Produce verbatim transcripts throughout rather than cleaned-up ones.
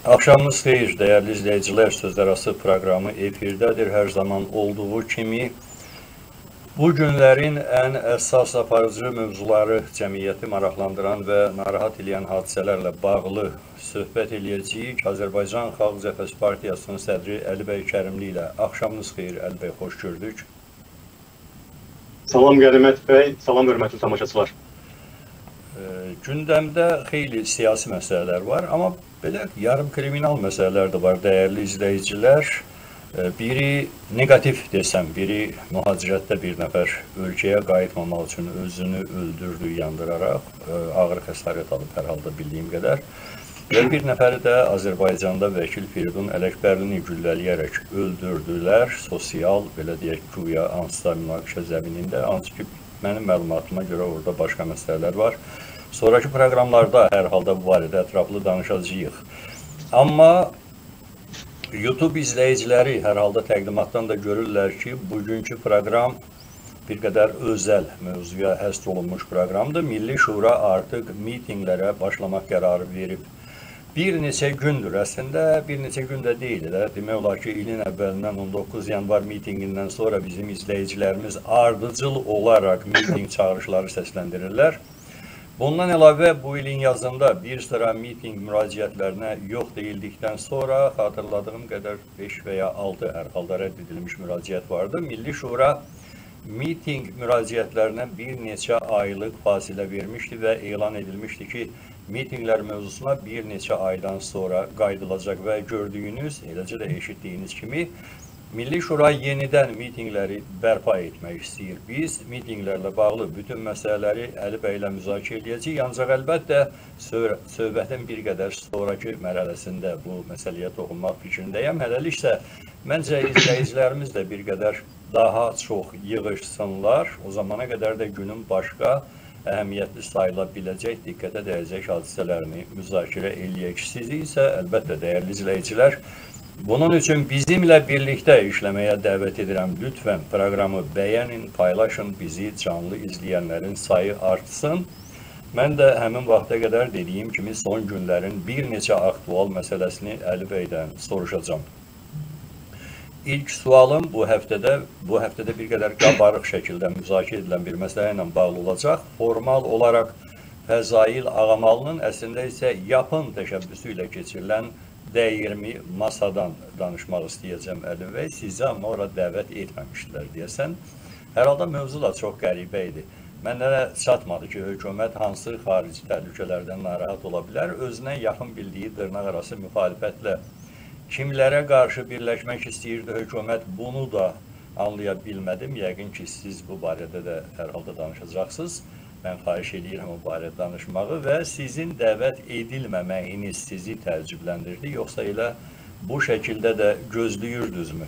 Axşamınız xeyir, dəyərli izləyicilər, Sözlərarası proqramı efirdədir. Hər zaman olduğu kimi bu günlərin ən əsas aparıcı mövzuları cəmiyyəti maraqlandıran və narahat edən hadisələrlə bağlı söhbət eləyəcəyik. Azərbaycan Xalq Cəbhəsi Partiyasının sədri Əli bəy Kərimli ilə. Axşamınız xeyir, Əli bəy, xoş gördük. Salam Qənimət bəy, salam hörmətli tamaşaçılar. Gündəmdə xeyli siyasi məsələlər var, amma belə yarım kriminal məsələlər də var, dəyərli izləyicilər. Biri negativ desəm, biri mühacirətdə bir nəfər ölkəyə qayıtmamaq üçün özünü öldürdü, yandıraraq, ağır xəsarət alıb hər halda bildiyim qədər. Və bir nəfəri də Azərbaycanda vəkil Firidun Ələkbərlini güllələyərək öldürdülər, sosial, belə deyək, güya hansısa münaqişə zəminində, ancaq ki, mənim məlumatıma görə orada başqa məsələlər var. Sonraki proqramlarda hər halda bu barədə ətraflı danışacağıq. Amma YouTube izləyiciləri hər halda təqdimatdan da görürlər ki, bugünkü proqram bir qədər özəl mövzuya həsr olunmuş proqramdır. Milli Şura artıq mitinqlərə başlamaq qərarı verib. Bir neçə gündür, əslində bir neçə gündə deyil də, demək olar ki, ilin əvvəlindən on doqquz yanvar mitinqindən sonra bizim izləyicilərimiz ardıcıl olaraq mitinq çağırışları səsləndirirlər. Bundan əlavə, bu ilin yazında bir sıra miting müraciətlərinə yox deyildikdən sonra xatırladığım qədər beş və ya altı hər halda rədd edilmiş müraciət vardı. Milli Şura miting müraciətlərinə bir neçə aylıq fasilə vermişdi və elan edilmişdi ki, mitinglər mövzusuna bir neçə aydan sonra qaydılacaq və gördüyünüz, eləcə də eşitdiyiniz kimi, Milli Şura yenidən mitingləri bərpa etmək istəyir. Biz mitinglərlə bağlı bütün məsələləri Əli bəylə müzakirə edəcəyik, ancaq əlbəttə söhbətin bir qədər sonraki mərhələsində bu məsələyə toxunmaq fikrindəyəm. Hələlik isə məncə izləyicilərimiz də bir qədər daha çox yığışsınlar. O zamana qədər də günün başqa əhəmiyyətli sayıla biləcək, diqqətə dəyəcək hadisələrini müzakirə eləyək. Sizi isə əlbəttə dəyərli izləyicilər, bunun üçün bizimlə birlikdə işləməyə dəvət edirəm. Lütfən proqramı bəyənin, paylaşın, bizi canlı izləyənlərin sayı artsın. Mən də həmin vaxta qədər dediyim kimi son günlərin bir neçə aktual məsələsini Əli bəydən soruşacağım. İlk sualım bu həftədə, bu həftədə bir qədər qabarıq şəkildə müzakirə edilən bir məsələ ilə bağlı olacaq. Formal olaraq Fəzail Ağamalının, əslində isə yapın təşəbbüsü ilə keçirilən D iyirmi masadan danışmaq istəyəcəm Əli bəy. Sizi amma ora dəvət etməmişdilər deyəsən. Hər halda mövzu da çox qəribə idi. Mənlərə çatmadı ki, hökumət hansı xarici təhlükələrdən narahat ola bilər, özünə yaxın bildiyi dırnaq arası müxalifətlə kimlərə qarşı birləşmək istəyirdi hökumət, bunu da anlaya bilmədim. Yəqin ki, siz bu barədə də hər halda danışacaqsınız. Mən xahiş edirəm o barədə danışmağı və sizin dəvət edilməməyiniz sizi təəccübləndirdi, yoxsa elə bu şəkildə də gözləyirdinizmi?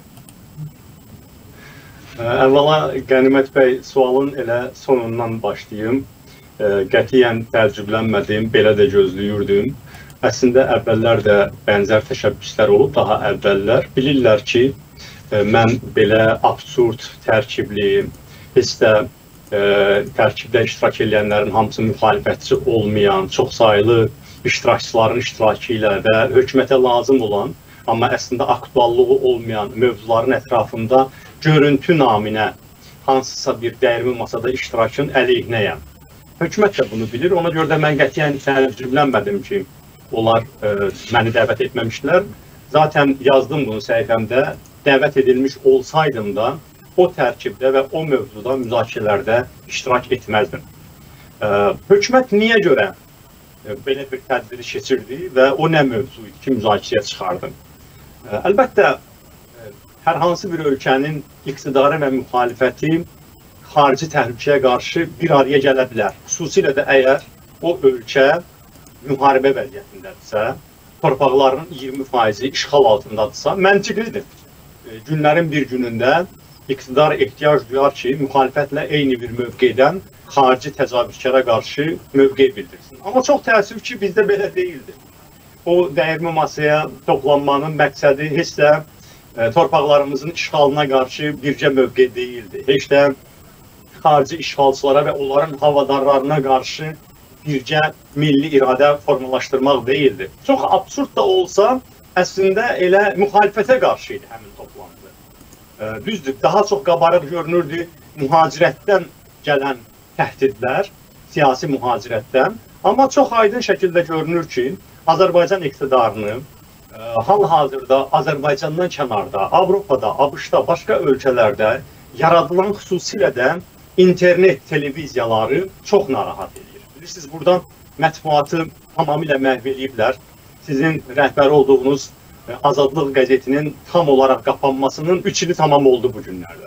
Əvvəla Qənimət bəy, sualın elə sonundan başlayım. Qətiyyən təəccüblənmədim, belə də gözləyirdim. Əslində əvvəllər də bənzər təşəbbüslər olub, daha əvvəllər. Bilirlər ki, mən belə absurd, tərkibli, heç də tərkibdə iştirak edənlərin hamısı müxalifətçi olmayan, çox saylı iştirakçıların iştirakı ilə və hökumətə lazım olan, amma əslində aktuallığı olmayan mövzuların ətrafında görüntü naminə hansısa bir dəyirmi masada iştirakın əleyhinəyəm. Hökumət də bunu bilir, ona görə də mən qətiyyən təəccüblənmədim ki, onlar məni dəvət etməmişdilər. Zaten yazdım bunu səhifəmdə, dəvət edilmiş olsaydım da, o tərkibdə və o mövzuda müzakirələrdə iştirak etməzdim. Hökumət niyə görə belə bir tədbiri keçirdi və o nə mövzu idi ki, müzakirəyə çıxardım? Əlbəttə, hər hansı bir ölkənin iqtidarı və müxalifəti xarici təhlükəyə qarşı bir araya gələ bilər. Xüsusilə də əgər o ölkə müharibə vəziyyətindədirsə, torpaqlarının iyirmi faizi işğal altındadırsa, məntiqlidir. Günlərin bir günündə iqtidar ehtiyac duyar ki, müxalifətlə eyni bir mövqedən xarici təcavüzkara qarşı mövqe bildirsin. Amma çox təəssüf ki, bizdə belə deyildi. O dəyirmi masaya toplanmanın məqsədi heç də torpaqlarımızın işğalına qarşı bircə mövqe deyildi. Heç də xarici işğalçılara və onların havadarlarına qarşı bircə milli iradə formalaşdırmaq deyildi. Çox absurd da olsa, əslində elə müxalifətə qarşı idi həmin toplantı. E, düzdür, daha çox qabarıq görünürdü mühacirətdən gələn təhdidlər, siyasi mühacirətdən. Amma çox aydın şəkildə görünür ki, Azərbaycan iqtidarını hal-hazırda Azərbaycandan kənarda, Avropada, ABŞ-da, başqa ölkələrdə yaradılan xüsusilə də internet televiziyaları çox narahat edir. Bilirsiniz, buradan mətbuatı tamamilə məhv eləyiblər. Sizin rəhbəri olduğunuz Azadlıq qəzetinin tam olaraq qapanmasının üç ili tamam oldu bu günlərdə.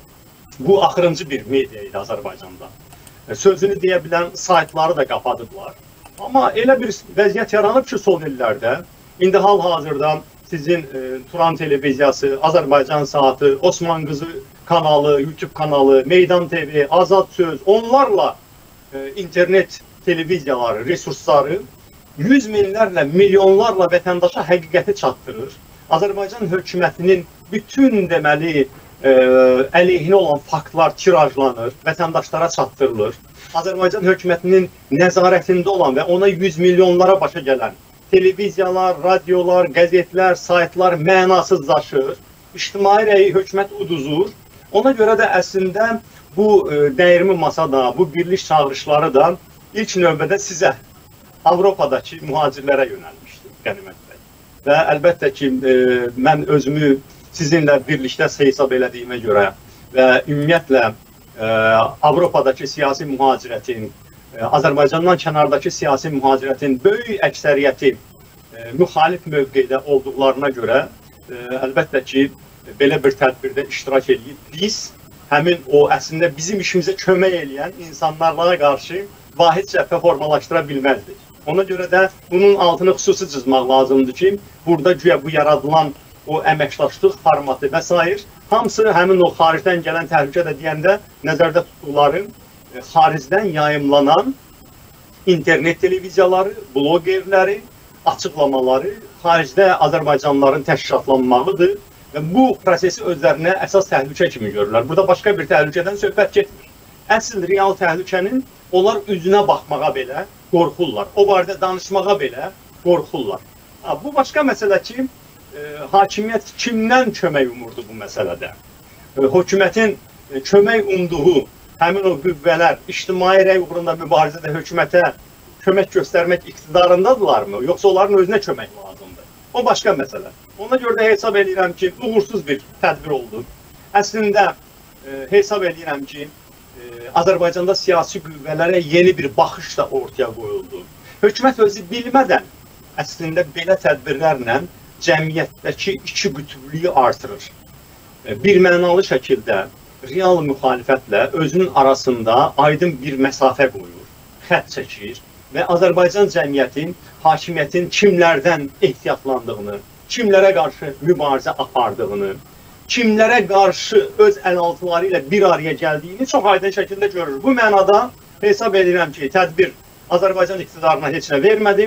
Bu axırıncı bir media idi Azərbaycanda. Sözünü deyə bilən saytları da qapadıblar. Amma elə bir vəziyyət yaranıb ki, son illərdə, indi hal-hazırda sizin e, Turan televiziyası, Azərbaycan saatı, Osman Qızı kanalı, YouTube kanalı, Meydan T V, Azad Söz, onlarla e, internet televiziyaları, resursları yüz minlərlə, milyonlarla vətəndaşa həqiqəti çatdırır. Azərbaycan hökumətinin bütün deməli e, əleyhinə olan faktlar tirajlanır, vətəndaşlara çatdırılır. Azərbaycan hökumətinin nəzarətində olan və ona yüz milyonlara başa gələn televiziyalar, radiolar, qəzetlər, saytlar mənasızlaşır. İctimai rəyi hökumət uduzur. Ona görə də əslində bu e, dəyirmi masada, bu birlik çağırışları da ilk növbədə sizə, Avropadakı mühacirlərə yönəlmişdir, Qənimət bəy. Və əlbəttə ki, e, mən özümü sizinlə birlikdə hesab elədiyimə görə və ümumiyyətlə e, Avropadakı siyasi mühacirətin, e, Azərbaycandan kənardakı siyasi mühacirətin böyük əksəriyyəti e, müxalif mövqedə olduqlarına görə e, əlbəttə ki, belə bir tədbirdə iştirak edib biz həmin o əslində bizim işimizə kömək eləyən insanlarla qarşı vahid cəbhə formalaşdıra bilməzdik. Ona görə də bunun altını xüsusi cızmaq lazımdır ki, burada güya bu yaradılan o əməkdaşlıq formatı və s. hamısı həmin o xaricdən gələn təhlükə də deyəndə nəzərdə tutduqları e, xaricdən yayımlanan internet televiziyaları, blogerləri, açıqlamaları xaricdə Azərbaycanlıların təşkilatlanmağıdır və bu prosesi özlərinə əsas təhlükə kimi görürlər. Burada başqa bir təhlükədən söhbət getmir. Əsl real təhlükənin onlar üzünə baxmağa belə qorxurlar. O barədə danışmağa belə qorxurlar. Ha, bu başqa məsələ ki, e, hakimiyyət kimdən kömək umurdu bu məsələdə? E, hökumətin e, kömək umduğu həmin o qüvvələr ictimai rəy uğrunda mübarizədə hökumətə kömək göstərmək iqtidarındadırlarmı? Yoxsa onların özünə kömək lazımdır? O başqa məsələ. Ona görə də hesab edirəm ki, uğursuz bir tədbir oldu. Əslində e, hesab edirəm ki, Azərbaycanda siyasi qüvvələrə yeni bir baxış da ortaya qoyuldu. Hökumət özü bilmədən əslində belə tədbirlərlə cəmiyyətdəki iki qütblüyü artırır. Bir mənalı şəkildə real müxalifətlə özünün arasında aydın bir məsafə qoyur, xətt çəkir və Azərbaycan cəmiyyətin, hakimiyyətin kimlərdən ehtiyatlandığını, kimlərə qarşı mübarizə apardığını, kimlərə qarşı öz əlaltıları ilə bir araya gəldiyini çox aydın şəkildə görür. Bu mənada hesab edirəm ki, tədbir Azərbaycan iqtidarına heç nə vermədi.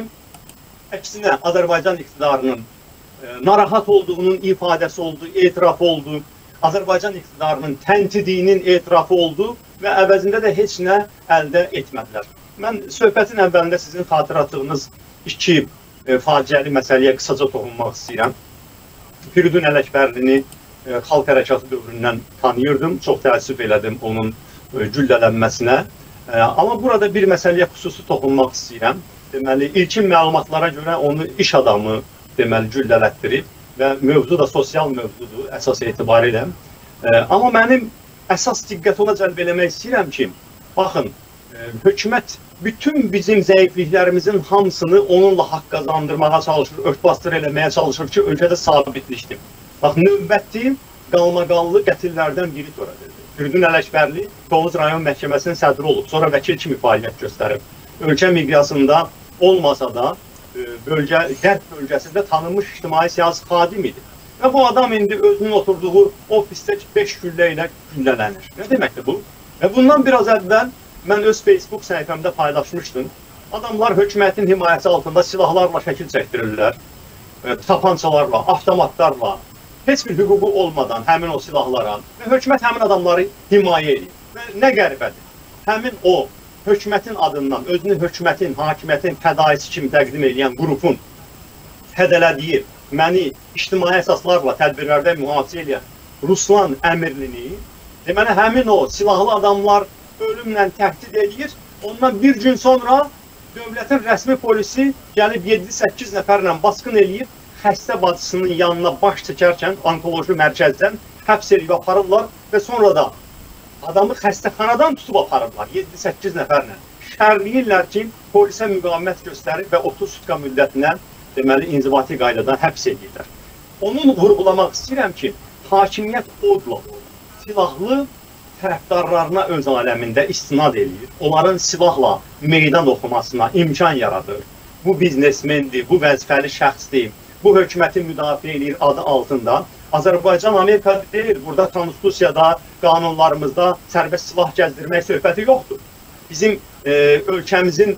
Əksinə, Azərbaycan iqtidarının e, narahat olduğunun ifadəsi oldu, etirafı oldu. Azərbaycan iqtidarının təntidinin etirafı oldu və əvəzində də heç nə əldə etmədilər. Mən söhbətin əvvəlində sizin xatırlatdığınız iki e, faciəli məsələyə qısaca toxunmaq istəyirəm. Firidun Ələkbərlini Xalq Hərəkatı dövründən tanıyırdım, çox təəssüf elədim onun güllələnməsinə. Amma burada bir məsələyə xüsusi toxunmaq istəyirəm. Deməli, ilkin məlumatlara görə onu iş adamı deməli güllələtdirib və mövzu da sosial mövzudur əsas etibarilə. Amma mənim əsas diqqət ona cəlb eləmək istəyirəm ki, baxın, hökumət bütün bizim zəifliklərimizin hamısını onunla haqq qazandırmağa çalışır, örtbasdır eləməyə çalışır ki, ölkədə sabitlikdir. Bax, növbəti qalmaqallı qətillərdən biri törədildi. Firidun Ələkbərli Tovuz rayon məhkəməsinin sədri olub, sonra vəkil kimi fəaliyyət göstərib. Ölkə miqyasında olmasa da bölgə, qərb bölgəsində tanınmış ictimai siyasi xadim idi. Və bu adam indi özünün oturduğu ofisdə beş güllə ilə güllələnir. Nə deməkdir bu? Və bundan biraz əvvəl mən öz Facebook səhifəmdə paylaşmışdım. Adamlar hökumətin himayəsi altında silahlarla şəkil çəkdirirlər, tapançalarla, avtomatlarla, heç bir hüququ olmadan həmin o silahlara və hökumət həmin adamları himayə edir. Və nə qəribədir? Həmin o hökumətin adından, özünü hökumətin, hakimiyyətin fədaisi kimi təqdim edən qrupun hədələdiyi, məni ictimai əsaslarla tədbirlərdə mühafizə edən Ruslan əmirlini, deməli, həmin o silahlı adamlar ölümlə təhdid edir. Ondan bir gün sonra dövlətin rəsmi polisi gəlib yeddi səkkiz nəfərlə basqın eləyib, xəstə bacısının yanına baş çəkərkən onkoloji mərkəzdən həbs edib aparırlar və sonra da adamı xəstəxanadan tutub aparırlar yeddi səkkiz nəfərlə. Şərliyirlər ki, polisə müqavimət göstərir və otuz sutka müddətinə deməli, inzibati qaydadan həbs edirlər. Onun vurğulamaq istəyirəm ki, hakimiyyət odla, silahlı tərəfdarlarına öz aləmində istinad edir. Onların silahla meydan oxumasına imkan yaradır. Bu biznesmendir, bu vəzifəli şəxsdir, bu hökuməti müdafiə edir adı altında. Azərbaycan Amerika deyil, burada konstitusiyada, qanunlarımızda sərbəst silah gəzdirmək söhbəti yoxdur. Bizim e, ölkəmizin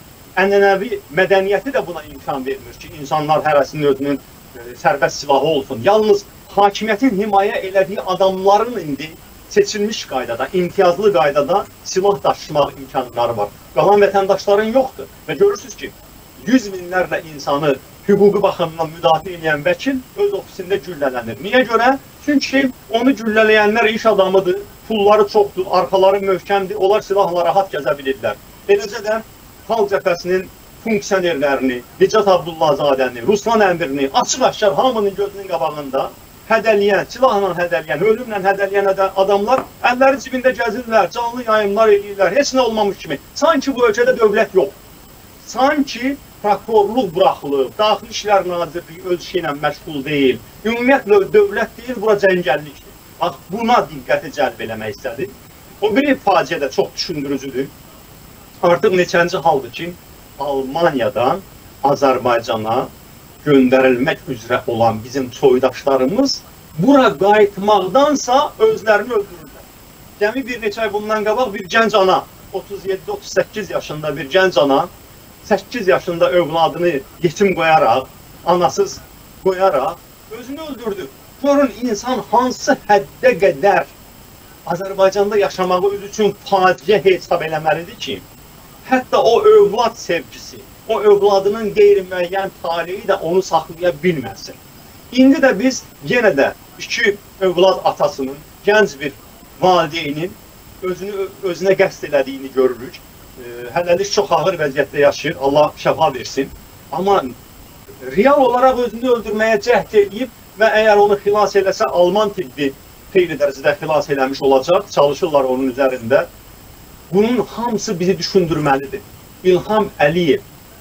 ənənəvi mədəniyyəti də buna imkan vermir ki, insanlar hərəsinin özünün e, sərbəst silahı olsun. Yalnız hakimiyyətin himayə elədiyi adamların indi seçilmiş qaydada, imtiyazlı qaydada silah daşımaq imkanları var. Qalan vətəndaşların yoxdur. Və görürsünüz ki, yüz minlərlə insanı hüquqi baxımdan müdafiə edən vəkil öz ofisində güllələnir. Niyə görə? Çünki onu güllələyənlər iş adamıdır, pulları çoxdur, arxaları möhkəmdir, onlar silahla rahat gəzə bilirlər. Eləcə də Xalq Cəbhəsinin funksionerlərini, Nicat Abdullahzadəni, Ruslan əmirini açıq-aşkar hamının gözünün qabağında hədəliyən, silahla hədəliyən, ölümlə hədəliyən adamlar əlləri cibində gəzirlər, canlı yayımlar edirlər, heç nə olmamış kimi. Sanki bu ölkədə dövlət yox. Sanki prokurorluq buraxılıb, Daxili İşlər Nazirliyi öz işi ilə məşğul deyil. Ümumiyyətlə dövlət deyil, bura cəngəllikdir. Bax, buna diqqəti cəlb eləmək istədik. O bir faciə də çox düşündürücüdür. Artıq neçənci haldır ki, Almaniyadan Azərbaycana göndərilmək üzrə olan bizim soydaşlarımız bura qayıtmaqdansa özlərini öldürürlər. Gəmi bir neçə ay bundan qabaq bir gənc ana, otuz yeddi otuz səkkiz yaşında bir gənc ana, səkkiz yaşında övladını yetim qoyaraq, anasız qoyaraq özünü öldürdü. Görün, insan hansı həddə qədər Azərbaycanda yaşamağı öz üçün faciə hesab eləməlidir ki, hətta o övlad sevgisi, o övladının qeyri-müəyyən taleyi də onu saxlaya bilməsin. İndi də biz yenə də iki övlad atasının, gənc bir valideynin özünü, özünə qəsd elədiyini görürük. E, hələlik çox ağır vəziyyətdə yaşayır, Allah şəfa versin. Amma real olaraq özünü öldürməyə cəhd edib və əgər onu xilas eləsə, Alman tibbi xeyli dərəcədə xilas eləmiş olacaq, çalışırlar onun üzərində. Bunun hamısı bizi düşündürməlidir. İlham Əliyev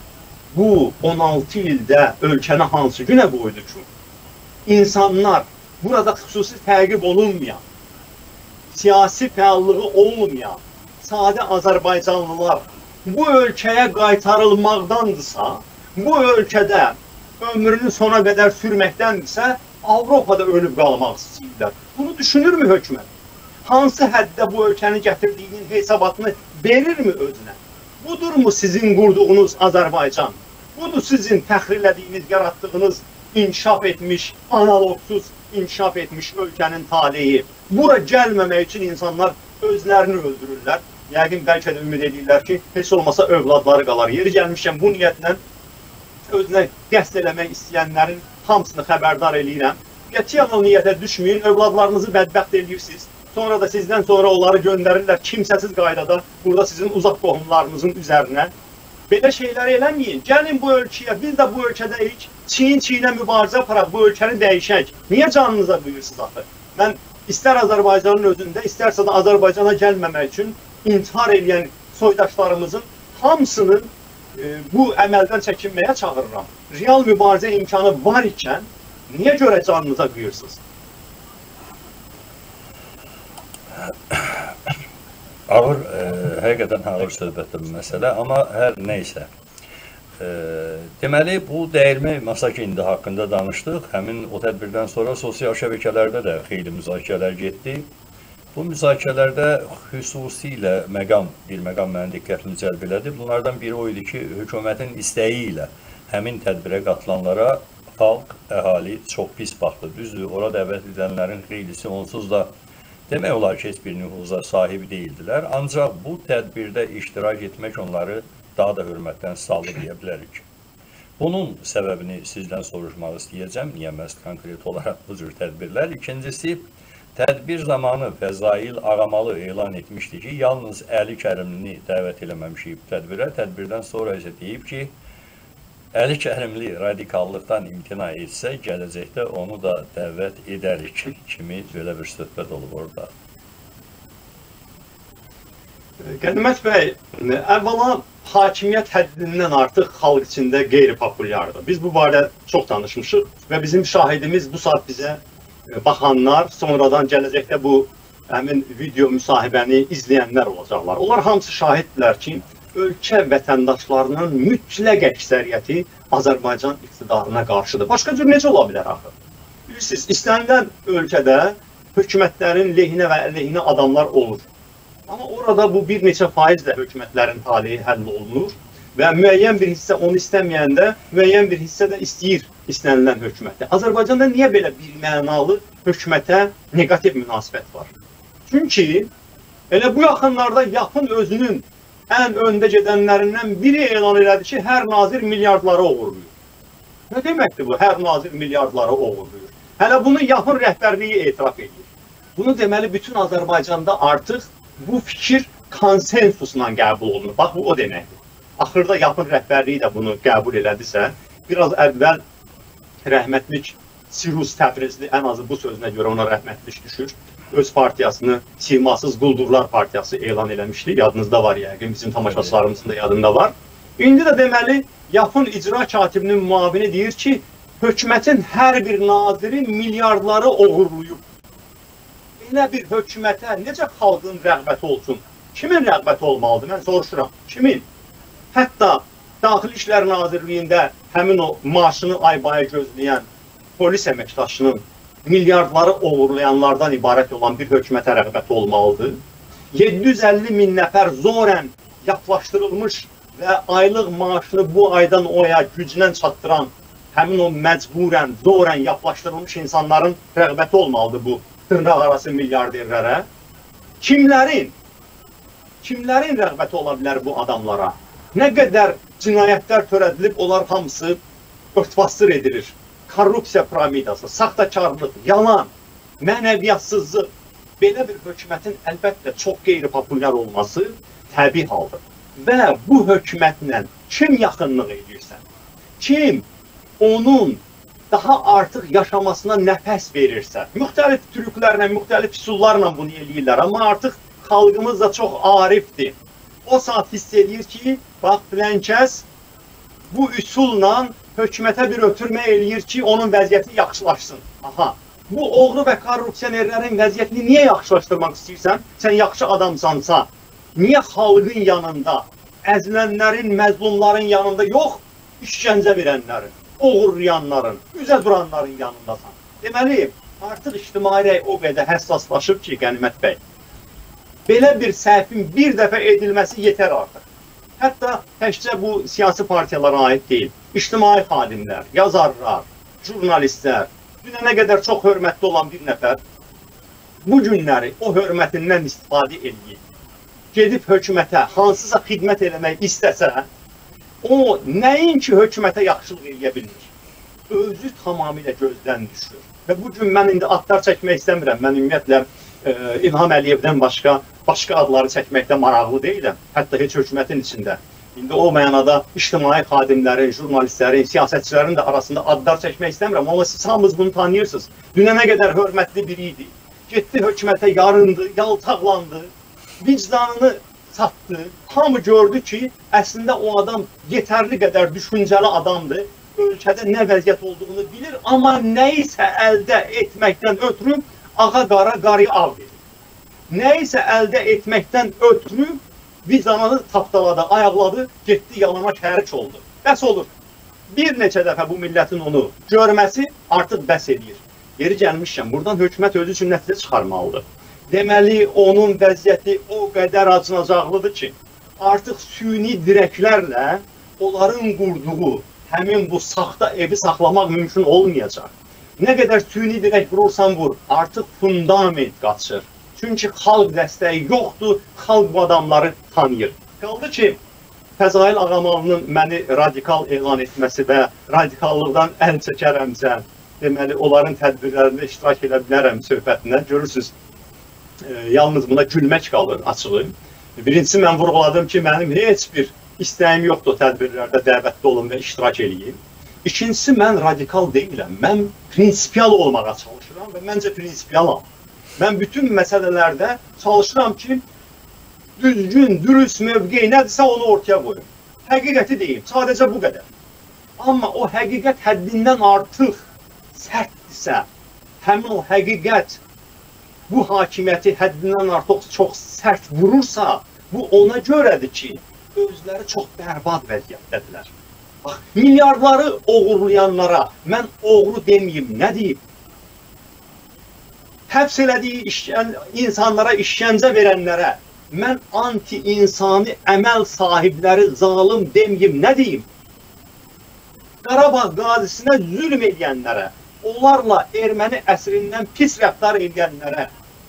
bu on altı ildə ölkəni hansı günə qoydu ki, insanlar burada xüsusi təqib olunmayan, siyasi fəallığı olmayan, sadə Azərbaycanlılar bu ölkəyə qaytarılmaqdandırsa, bu ölkədə ömrünü sona qədər sürməkdəndirsə, Avropada ölüb qalmaq istəyirlər. Bunu düşünürmü hökumət? Hansı həddə bu ölkəni gətirdiyinin hesabatını verirmi özünə? Budurmu sizin qurduğunuz Azərbaycan? Budur sizin təxrirlədiyiniz, yaratdığınız, inkişaf etmiş, analogsuz inkişaf etmiş ölkənin taleyi? Bura gəlməmək üçün insanlar özlərini öldürürlər. Yəqin bəlkə də ümid edirlər ki, heç olmasa övladları qalar. Yeri gəlmişkən bu niyyətlə özünə qəsd eləmək istəyənlərin hamısını xəbərdar eləyirəm. Qətiyyən o niyyətə düşməyin, övladlarınızı bədbəxt edirsiniz. Sonra da sizdən sonra onları göndərirlər kimsəsiz qaydada, burada sizin uzaq qohumlarınızın üzərinə. Belə şeylər eləməyin. Gəlin bu ölkəyə, biz də bu ölkədəyik, çiyin-çiyinə mübarizə aparaq, bu ölkəni dəyişək. Niyə canınıza buyursunuz axı? Mən istər Azərbaycanın özündə, istərsə də Azərbaycana gəlməmək üçün intihar edən soydaşlarımızın hamısının e, bu əməldən çəkinməyə çağırıram. Real mübarizə imkanı var ikən, niyə görə canınıza buyursunuz? Ağır, e, həqiqətən ağır söhbətdir bu məsələ, amma hər neysə. E, deməli, bu dəyirmi Masakindi haqqında danışdıq. Həmin o tədbirdən sonra sosial şəbəkələrdə də xeyli müzakirələr getdi. Bu müzakirələrdə xüsusilə məqam, bir məqam mənim diqqətimi cəlb elədi. Bunlardan biri o idi ki, hökumətin istəyi ilə həmin tədbirə qatılanlara xalq, əhali çox pis baxdı. Düzdür, ora dəvət edənlərin xeylisi onsuz da demək olar ki, heç bir nüfuza sahib deyildilər. Ancaq bu tədbirdə iştirak etmək onları daha da hörmətdən saldı deyə bilərik. Bunun səbəbini sizdən soruşmaq istəyəcəm. Niyə məhz konkret olaraq bu cür tədbirlər? İkincisi, tədbir zamanı Fəzail Ağamalı elan etmişdi ki, yalnız Əli Kərimlini dəvət eləməmişik tədbirə. Tədbirdən sonra isə deyib ki, Əli Kərimli radikallıqdan imtina etsə, gələcəkdə onu da dəvət edərik kimi belə bir söhbət olub orada. Qənimət bəy, əvvəla hakimiyyət həddindən artıq xalq içində qeyri-populyardır. Biz bu barədə çox danışmışıq və bizim şahidimiz bu saat bizə baxanlar, sonradan gələcəkdə bu həmin video müsahibəni izləyənlər olacaqlar. Onlar hamısı şahiddirlər ki, ölkə vətəndaşlarının mütləq əksəriyyəti Azərbaycan iqtidarına qarşıdır. Başqa cür necə ola bilər axı? Bilirsiniz, istənilən ölkədə hökumətlərin lehinə və əleyhinə adamlar olur. Amma orada bu bir neçə faizlə hökumətlərin talihi həll olunur və müəyyən bir hissə onu istəməyəndə, müəyyən bir hissə də istəyir istənilən hökumətdə. Azərbaycanda niyə belə bir mənalı hökumətə negativ münasibət var? Çünki elə bu yaxınlarda yaxın özünün ən öndə gedənlərindən biri elan elədi ki, hər nazir milyardları oğurluyur. Nə deməkdir bu, hər nazir milyardları oğurluyur? Hələ bunu yaxın rəhbərliyi etiraf edir. Bunu deməli bütün Azərbaycanda artıq bu fikir konsensusla qəbul olunur. Bax, bu o deməkdir. Axırda yaxın rəhbərliyi də bunu qəbul elədisə, biraz əvvəl rəhmətlik Sirus Təbrizli, ən azı bu sözünə görə ona rəhmətlik düşür, öz partiyasını Simasız Quldurlar Partiyası elan eləmişdi. Yadınızda var yəqin, bizim tamaşaçılarımızın da yadında var. İndi də deməli, yaxın icra katibinin müavini deyir ki, hökumətin hər bir naziri milyardları oğurluyub. Belə bir hökumətə necə xalqın rəğbəti olsun? Kimin rəğbəti olmalıdır? Mən soruşuram. Kimin? Hətta Daxili İşlər Nazirliyində həmin o maaşını ay-baya gözləyən polis əməkdaşının milyardları oğurlayanlardan ibarət olan bir hökumətə rəğbəti olmalıdır. yeddi yüz əlli min nəfər zorən yaxlaşdırılmış və aylıq maaşını bu aydan oya güclə çatdıran həmin o məcburən, zorən yaxlaşdırılmış insanların rəğbəti olmalıdır bu dırnaq arası milyarderlərə. Kimlərin? Kimlərin rəğbəti ola bilər bu adamlara? Nə qədər cinayətlər törədilib, onlar hamısı örtbasdır edilir. Korrupsiya piramidası, saxtakarlıq, yalan, mənəviyyatsızlıq. Belə bir hökumətin əlbəttə çox qeyri-populyar olması təbii haldır. Və bu hökumətlə kim yaxınlıq edirsən, kim onun daha artıq yaşamasına nəfəs verirsə, müxtəlif trüklərlə, müxtəlif üsullarla bunu eləyirlər, amma artıq xalqımız da çox arifdir. O saat hiss edir ki, bax, bilən kəs bu üsulla hökumətə bir ötürmə eləyir ki, onun vəziyyəti yaxşılaşsın. Aha, bu oğru və korrupsionerlərin vəziyyətini niyə yaxşılaşdırmaq istəyirsən? Sən yaxşı adamsansa, niyə xalqın yanında, əzilənlərin, məzlumların yanında yox, işgəncə verənlərin, oğurlayanların, üzə duranların yanındasan? Deməli, artıq ictimai rəy o qədər həssaslaşıb ki, Qənimət bəy, belə bir səhvin bir dəfə edilməsi yetər artıq. Hətta təkcə bu siyasi partiyalara aid deyil. İctimai xadimlər, yazarlar, jurnalistlər, dünənə qədər çox hörmətli olan bir nəfər bu günləri o hörmətindən istifadə edir. Gedib hökumətə hansısa xidmət eləmək istəsə, o nəinki hökumətə yaxşılıq eləyə bilmir. Özü tamamilə gözdən düşür. Və bu gün mən indi adlar çəkmək istəmirəm. Mən ümumiyyətlə e, İlham Əliyevdən başqa, başqa adları çəkməkdə maraqlı deyiləm. Hətta heç hökumətin içində. İndi o mənada ictimai xadimlərin, jurnalistlərin, siyasətçilərin də arasında adlar çəkmək istəmirəm. Amma siz hamınız bunu tanıyırsınız. Dünənə qədər hörmətli biri idi. Getdi hökumətə yarındı, yaltaqlandı, vicdanını satdı. Hamı gördü ki, əslində o adam yetərli qədər düşüncəli adamdır. Ölkədə nə vəziyyət olduğunu bilir, amma nəyisə əldə etməkdən ötürü ağa qara, qarı ağ verir. Nəyisə əldə etməkdən ötürü vicdanını tapdaladı, ayaqladı, getdi yalana şərik oldu. Bəs olur. Bir neçə dəfə bu millətin onu görməsi artıq bəs edir. Yeri gəlmişkən, buradan hökumət özü üçün nəticə çıxarmalıdır. Deməli, onun vəziyyəti o qədər acınacaqlıdır ki, artıq süni dirəklərlə onların qurduğu həmin bu saxta evi saxlamaq mümkün olmayacaq. Nə qədər süni dirək vurursan vur, artıq fundament qaçır. Çünki xalq dəstəyi yoxdur, xalq bu adamları tanıyır. Qaldı ki, Fəzail Ağamalının məni radikal elan etməsi və radikallıqdan əl çəkərəmsə, deməli, onların tədbirlərində iştirak edə bilərəm söhbətinə. Görürsünüz, e, yalnız buna gülmək qalır, açığı. Birincisi, mən vurğuladım ki, mənim heç bir istəyim yoxdur tədbirlərdə dəvətli olun və iştirak edeyim. İkincisi, mən radikal deyiləm, mən prinsipial olmağa çalışıram və məncə prinsipialam. Mən bütün məsələlərdə çalışıram ki, düzgün, dürüst mövqeyi nədirsə onu ortaya qoyum. Həqiqəti deyim, sadəcə bu qədər. Amma o həqiqət həddindən artıq sərtdirsə, həmin o həqiqət bu hakimiyyəti həddindən artıq çox sərt vurursa, bu ona görədir ki, özləri çox bərbad vəziyyətdədirlər. Bax, milyardları oğurlayanlara mən oğru deməyim, nə deyim? Həbs elədiyi işgən, insanlara işgəncə verənlərə mən anti-insani əməl sahibləri zalım deməyim, nə deyim? Qarabağ qazisinə zülm edənlərə, onlarla erməni əsrindən pis rəftar edənlərə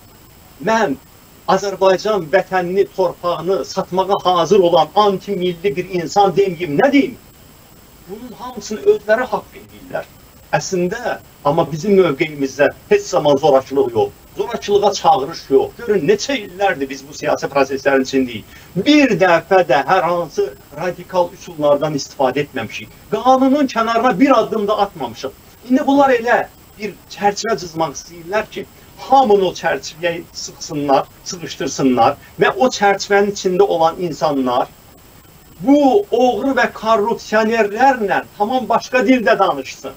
mən Azərbaycan vətənini, torpağını satmağa hazır olan anti-milli bir insan deməyim, nə deyim? Bunun hamısını özləri haqq edirlər. Əslində, amma bizim mövqeyimizdə heç zaman zorakılıq yox, zorakılığa çağırış yox. Görün, neçə illərdir biz bu siyasi proseslərin içindəyik. Bir dəfə də hər hansı radikal üsullardan istifadə etməmişik. Qanunun kənarına bir addım da atmamışıq. İndi bunlar elə bir çərçivə cızmaq istəyirlər ki, hamını o çərçivəyə sıxsınlar, sıxışdırsınlar və o çərçivənin içində olan insanlar bu oğru və korrupsionerlərlə tamam başqa dildə danışsın.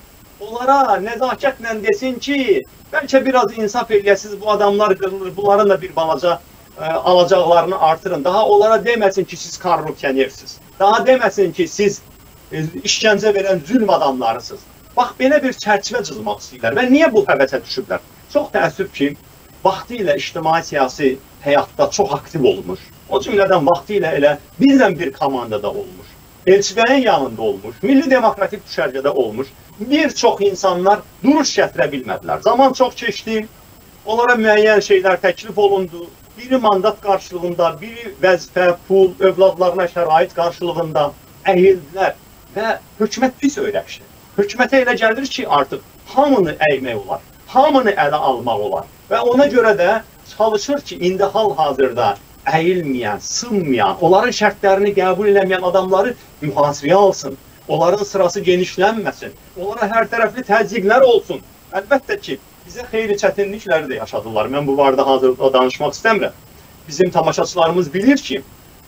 Onlara nəzakətlə desin ki, bəlkə biraz insaf eləyəsiniz, bu adamlar qırılır, bunların da bir balaca e, alacaqlarını artırın. Daha onlara deməsin ki, siz korrupsionersiniz. Daha deməsin ki, siz e, işgəncə verən zülm adamlarısınız. Bax, belə bir çərçivə cızmaq istəyirlər və niyə bu həvəsə düşüblər? Çox təəssüf ki, vaxtı ilə ictimai siyasi həyatda çox aktiv olmuş. O cümlədən vaxtı ilə elə birdən bir komandada olmuş. Elçibəyin yanında olmuş, milli demokratik düşərgədə olmuş. Bir çox insanlar duruş gətirə bilmədilər. Zaman çox keçdi, onlara müəyyən şeylər təklif olundu. Biri mandat qarşılığında, biri vəzifə, pul, övladlarına şərait qarşılığında əyildilər və hökumət pis öyrəşdi. Hökumətə elə gəlir ki, artıq hamını əymək olar, hamını ələ almaq olar və ona görə də çalışır ki, indi hal-hazırda əyilməyən, sınmayan, onların şərtlərini qəbul eləməyən adamları mühasirəyə alsın. Onların sırası genişlənməsin. Onlara hər tərəfli təzyiqlər olsun. Əlbəttə ki, bizə xeyli çətinlikləri də yaşadılar. Mən bu barədə hazırda danışmaq istəmirəm. Bizim tamaşaçılarımız bilir ki,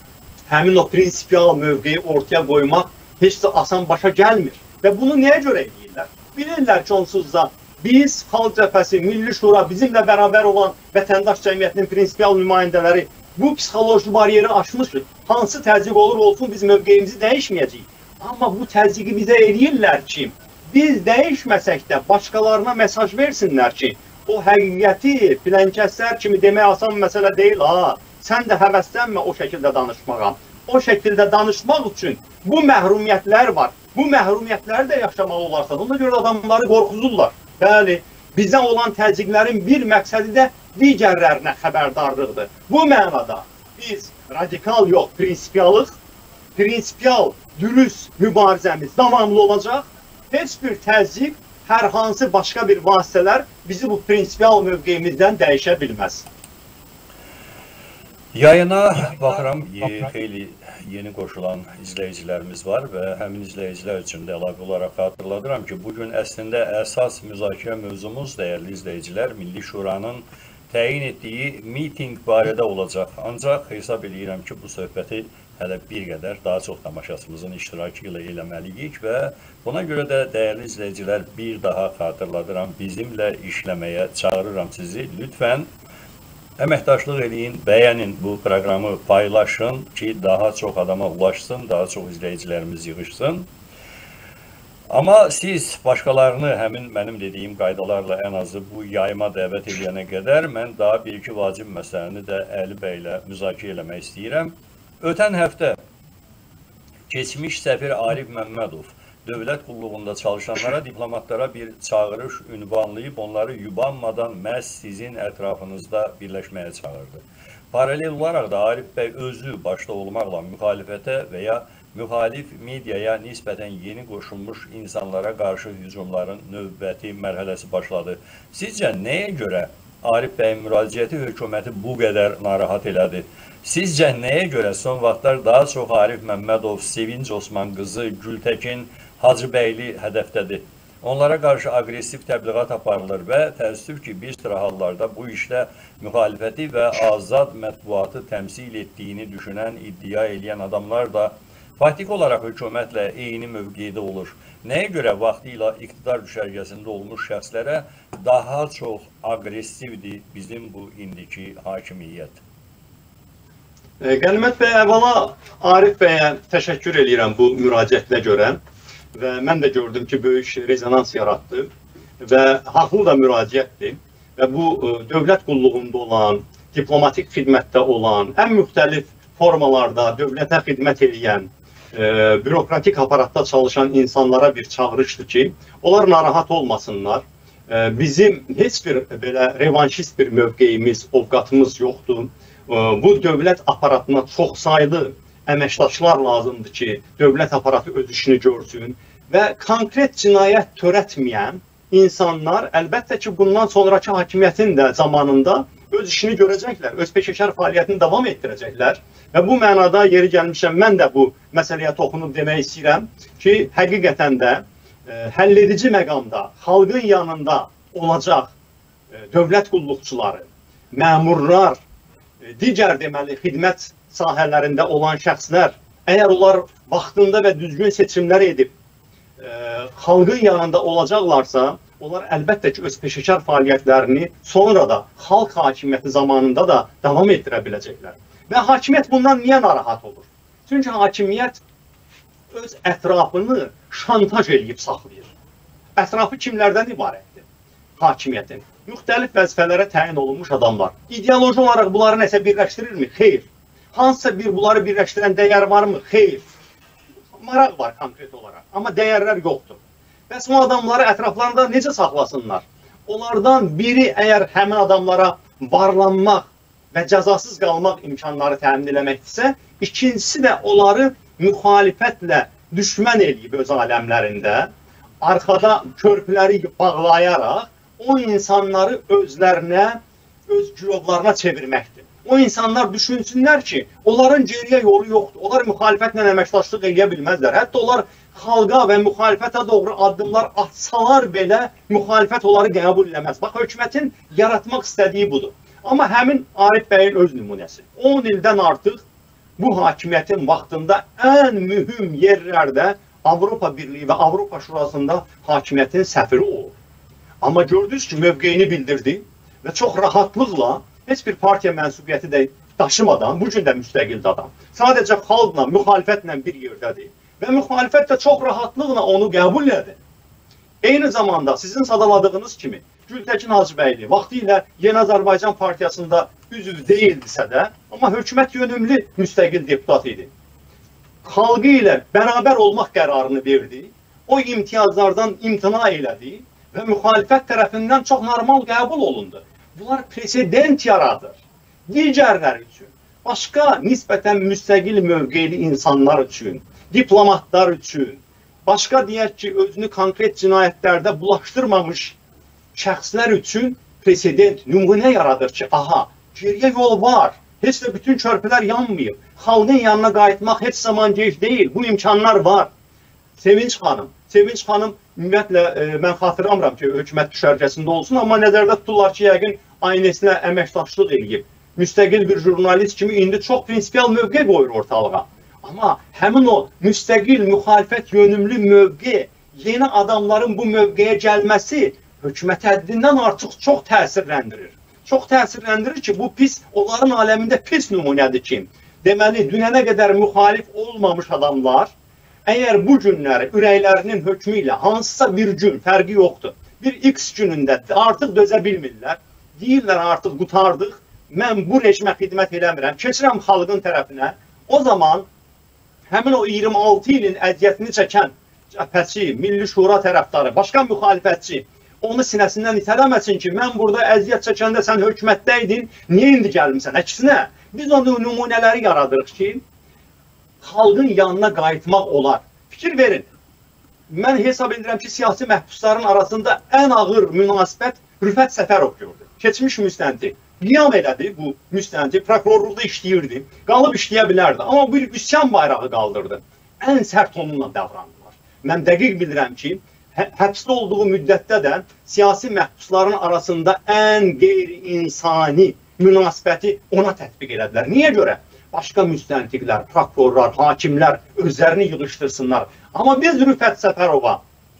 həmin o prinsipial mövqeyi ortaya qoymaq heç də asan başa gəlmir. Və bunu nəyə görə edirlər? Bilirlər ki, onsuz da biz, Xalq Cəbhəsi, Milli Şura, bizimlə bərabər olan vətəndaş cəmiyyətinin prinsipial nümayəndələri bu psixoloji bariyeri aşmışıq. Hansı təzyiq olur olsun, biz mövqeyimizi dəyişməyəcəyik. Amma bu təzyiqi bizə eləyirlər ki, biz dəyişməsək də başqalarına mesaj versinlər ki, o həqiqəti filənkəslər kimi demək asan məsələ deyil, ha. Sən də həvəslənmə o şəkildə danışmağa. O şəkildə danışmaq üçün bu məhrumiyyətlər var. Bu məhrumiyyətləri də yaşamaq olarsa, ona görə adamları qorxuzurlar. Bəli, bizə olan təzyiqlərin bir məqsədi də digərlərinə xəbərdarlıqdır. Bu mənada biz radikal yox, prinsipialıq, prinsipial, dürüst mübarizəmiz davamlı olacaq. Heç bir təzyiq, hər hansı başqa bir vasitələr bizi bu prinsipial mövqeyimizdən dəyişə bilməz. Yayına baxıram, xeyli yeni qoşulan izləyicilərimiz var və həmin izləyicilər üçün də əlavə olaraq xatırladıram ki, bugün əslində əsas müzakirə mövzumuz, dəyərli izləyicilər, Milli Şuranın təyin etdiyi miting barədə olacaq. Ancaq hesab edirəm ki, bu söhbəti hələ bir qədər daha çox tamaşaçımızın iştirakı ilə eləməliyik və buna görə də dəyərli izləyicilər bir daha xatırladıram, bizimlə işləməyə çağırıram sizi. Lütfən əməkdaşlıq eləyin, bəyənin bu proqramı, paylaşın ki, daha çox adama ulaşsın, daha çox izləyicilərimiz yığışsın. Amma siz başqalarını həmin mənim dediyim qaydalarla ən azı bu yayıma dəvət edənə qədər mən daha bir-iki vacib məsələni də Əli bəylə müzakirə eləmək istəyirəm. Ötən həftə keçmiş səfir Arif Məmmədov dövlət qulluğunda çalışanlara, diplomatlara bir çağırış ünvanlayıb onları yubanmadan məhz sizin ətrafınızda birləşməyə çağırdı. Paralel olaraq da Arif bəy özü başda olmaqla müxalifətə və ya müxalif mediaya nisbətən yeni qoşulmuş insanlara qarşı hücumların növbəti mərhələsi başladı. Sizcə nəyə görə Arif bəyin müraciəti hökuməti bu qədər narahat elədi? Sizcə nəyə görə son vaxtlar daha çox Arif Məmmədov, Sevinç Osman qızı, Gültəkin Hacıbəyli hədəfdədir? Onlara qarşı aqressiv təbliğat aparılır və təəssüf ki, bir sıra hallarda bu işdə müxalifəti və azad mətbuatı təmsil etdiyini düşünən, iddia edən adamlar da faktik olaraq hökumətlə eyni mövqedə olur. Nəyə görə vaxtı ilə iqtidar düşərgəsində olmuş şəxslərə daha çox aqressivdir bizim bu indiki hakimiyyət? Qənimət bəy, əvvəla Arif bəyə təşəkkür edirəm bu müraciətinə görə və mən də gördüm ki, böyük rezonans yaratdı və haqlı da müraciətdir və bu dövlət qulluğunda olan, diplomatik xidmətdə olan, ən müxtəlif formalarda dövlətə xidmət edən, bürokratik aparatda çalışan insanlara bir çağırışdır ki, onlar narahat olmasınlar. Bizim heç bir belə revanşist bir mövqeyimiz, ovqatımız yoxdur. Bu dövlət aparatına çox saylı əməkdaşlar lazımdır ki, dövlət aparatı öz işini görsün və konkret cinayət törətməyən insanlar əlbəttə ki, bundan sonraki hakimiyyətin də zamanında öz işini görəcəklər, öz peşəkar fəaliyyətini davam etdirəcəklər və bu mənada yeri gəlmişəm, mən də bu məsələyə toxunub demək istəyirəm ki, həqiqətən də həlledici məqamda, xalqın yanında olacaq dövlət qulluqçuları, məmurlar, digər deməli xidmət sahələrində olan şəxslər, əgər onlar vaxtında və düzgün seçimlər edib e, xalqın yanında olacaqlarsa, onlar əlbəttə ki, öz peşəkar fəaliyyətlərini sonra da xalq hakimiyyəti zamanında da davam etdirə biləcəklər. Və hakimiyyət bundan niyə narahat olur? Çünki hakimiyyət öz ətrafını şantaj edib saxlayır. Ətrafı kimlərdən ibarətdir? Hakimiyyətin. Müxtəlif vəzifələrə təyin olunmuş adamlar. İdeoloji olaraq bunları nəsə birləşdirirmi? Xeyr. Hansısa bir bunları birləşdirən dəyər varmı? Xeyr. Maraq var konkret olaraq, amma dəyərlər yoxdur. Bəs bu adamları ətraflarında necə saxlasınlar? Onlardan biri əgər həmin adamlara varlanmaq və cəzasız qalmaq imkanları təmin eləməkdirsə, ikincisi də onları müxalifətlə düşmən eləyib öz aləmlərində, arxada körpüləri bağlayaraq, o insanları özlərinə, öz girovlarına çevirməkdir. O insanlar düşünsünlər ki, onların geriyə yolu yoxdur. Onlar müxalifətlə əməkdaşlıq edə bilməzlər. Hətta onlar xalqa və müxalifətə doğru addımlar atsalar belə müxalifət onları qəbul eləməz. Bax, hökumətin yaratmaq istədiyi budur. Amma həmin Arif bəyin öz nümunəsi. on ildən artıq bu hakimiyyətin vaxtında ən mühüm yerlərdə Avropa Birliyi və Avropa Şurasında hakimiyyətin səfiri olur. Amma gördünüz ki, mövqeyini bildirdi və çox rahatlıqla heç bir partiya mənsubiyyəti də daşımadan, bu gün də müstəqildir adam. Sadəcə xalqla, müxalifətlə bir yerdədir və müxalifət də çox rahatlıqla onu qəbul edir. Eyni zamanda sizin sadaladığınız kimi Gültəkin Hacıbəyli vaxtı ilə Yeni Azərbaycan Partiyasında üzv deyildisə də, amma hökumət yönümlü müstəqil deputat idi. Xalqı ilə bərabər olmaq qərarını verdi, o imtiyazlardan imtina elədi və müxalifət tərəfindən çox normal qəbul olundu. Bunlar presedent yaradır. Digərləri üçün, başqa nisbətən müstəqil mövqeyli insanlar üçün, diplomatlar üçün, başqa deyək ki, özünü konkret cinayətlərdə bulaşdırmamış şəxslər üçün presedent nümunə yaradır ki, aha, geriyə yol var, heç də bütün körpülər yanmayıb, xalqın yanına qayıtmaq heç zaman gec deyil, bu imkanlar var. Sevinç xanım, Sevinç xanım ümumiyyətlə e, mən xatırlamıram ki, hökumət düşərgəsində olsun, amma nəzərdə tuturlar ki, yəqin A N S-lə əməkdaşlıq edib. Müstəqil bir jurnalist kimi indi çox prinsipial mövqe qoyur ortalığa. Amma həmin o müstəqil, müxalifət yönümlü mövqe, yeni adamların bu mövqeyə gəlməsi hökumət həddindən artıq çox təsirləndirir. Çox təsirləndirir ki, bu pis, onların aləmində pis nümunədir ki, deməli, dünənə qədər müxalif olmamış adamlar, əgər bu günləri ürəklərinin hökmü ilə hansısa bir gün, fərqi yoxdur, bir X günündə artıq dözə bilmirlər, deyirlər artıq qutardıq, mən bu rejimə xidmət eləmirəm, keçirəm xalqın tərəfinə, o zaman həmin o iyirmi altı ilin əziyyətini çəkən cəbhəçi, Milli Şura tərəfdarı, başqa müxalifətçi onu sinəsindən itələməsin ki, mən burada əziyyət çəkəndə sən hökumətdə idin, niyə indi gəlmirsən? Əksinə, biz o nümunələri yaradırıq ki, xalqın yanına qayıtmaq olar. Fikir verin, mən hesab edirəm ki, siyasi məhbusların arasında ən ağır münasibət Rüfət Səfərov gördü. Keçmiş müstəntiq. Qiyam elədi bu müstəntiq, prokurorluqda işləyirdi, qalıb işləyə bilərdi. Amma bir üsyan bayrağı qaldırdı. Ən sərt onunla davrandılar. Mən dəqiq bilirəm ki, hə həbsdə olduğu müddətdə də siyasi məhbusların arasında ən qeyri-insani münasibəti ona tətbiq elədilər. Niyə görə? Başqa müstəntiqlər, prokurorlar, hakimlər özlərini yığışdırsınlar. Amma biz Rüfət Səfərova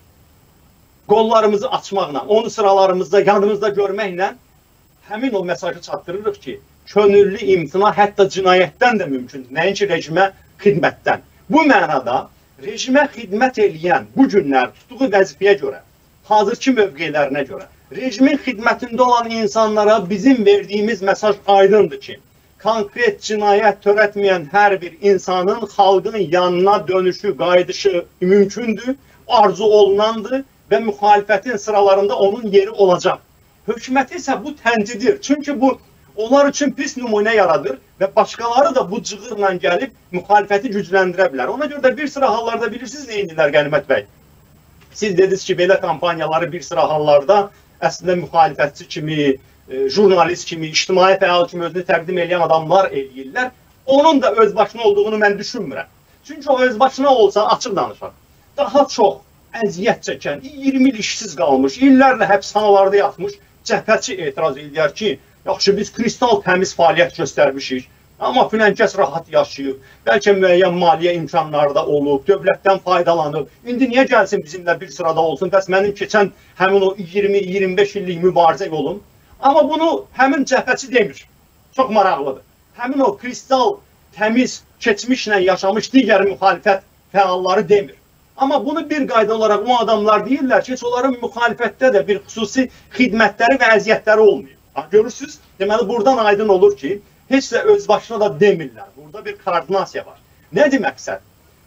qollarımızı açmaqla, onu sıralarımızda, yanımızda görməklə həmin o mesajı çatdırırıq ki, könüllü imtina hətta cinayətdən də mümkündür. Nəinki rejimə xidmətdən. Bu mənada rejimə xidmət eləyən bu günlər tutduğu vəzifəyə görə, hazırki mövqelərinə görə, rejimin xidmətində olan insanlara bizim verdiyimiz mesaj aydındır ki, konkret cinayət törətməyən hər bir insanın xalqın yanına dönüşü, qayıdışı mümkündür, arzu olunandır və müxalifətin sıralarında onun yeri olacaq. Hökumət isə bu tənqidir. Çünki bu onlar üçün pis nümunə yaradır və başqaları da bu cığırla gəlib müxalifəti gücləndirə bilər. Ona görə də bir sıra hallarda bilirsiniz nə edirlər Qənimət bəy? Siz dediniz ki, belə kampaniyaları bir sıra hallarda əslində müxalifətçi kimi, jurnalist kimi, ictimai fəal kimi özünü təqdim edən adamlar eləyirlər. Onun da öz başına olduğunu mən düşünmürəm. Çünki o öz başına olsa açıq danışar. Daha çox əziyyət çəkən, iyirmi il işsiz qalmış, illərlə həbsxanalarda yatmış cəbhəçi etiraz edir ki, yaxşı biz kristal təmiz fəaliyyət göstərmişik, amma filankəs rahat yaşayıb, bəlkə müəyyən maliyyə imkanları da olub, dövlətdən faydalanıb. İndi niyə gəlsin bizimlə bir sırada olsun, bəs mənim keçən həmin o iyirmi iyirmi beş illik mübarizə yolum. Amma bunu həmin cəbhəçi demir. Çox maraqlıdır. Həmin o kristal təmiz keçmişlə yaşamış digər müxalifət fəalları demir. Amma bunu bir qayda olaraq o adamlar deyirlər ki, heç onların müxalifətdə də bir xüsusi xidmətləri və əziyyətləri olmuyor. Görürsünüz, deməli buradan aydın olur ki, heç də öz başına da demirlər. Burada bir koordinasiya var. Nədir məqsəd?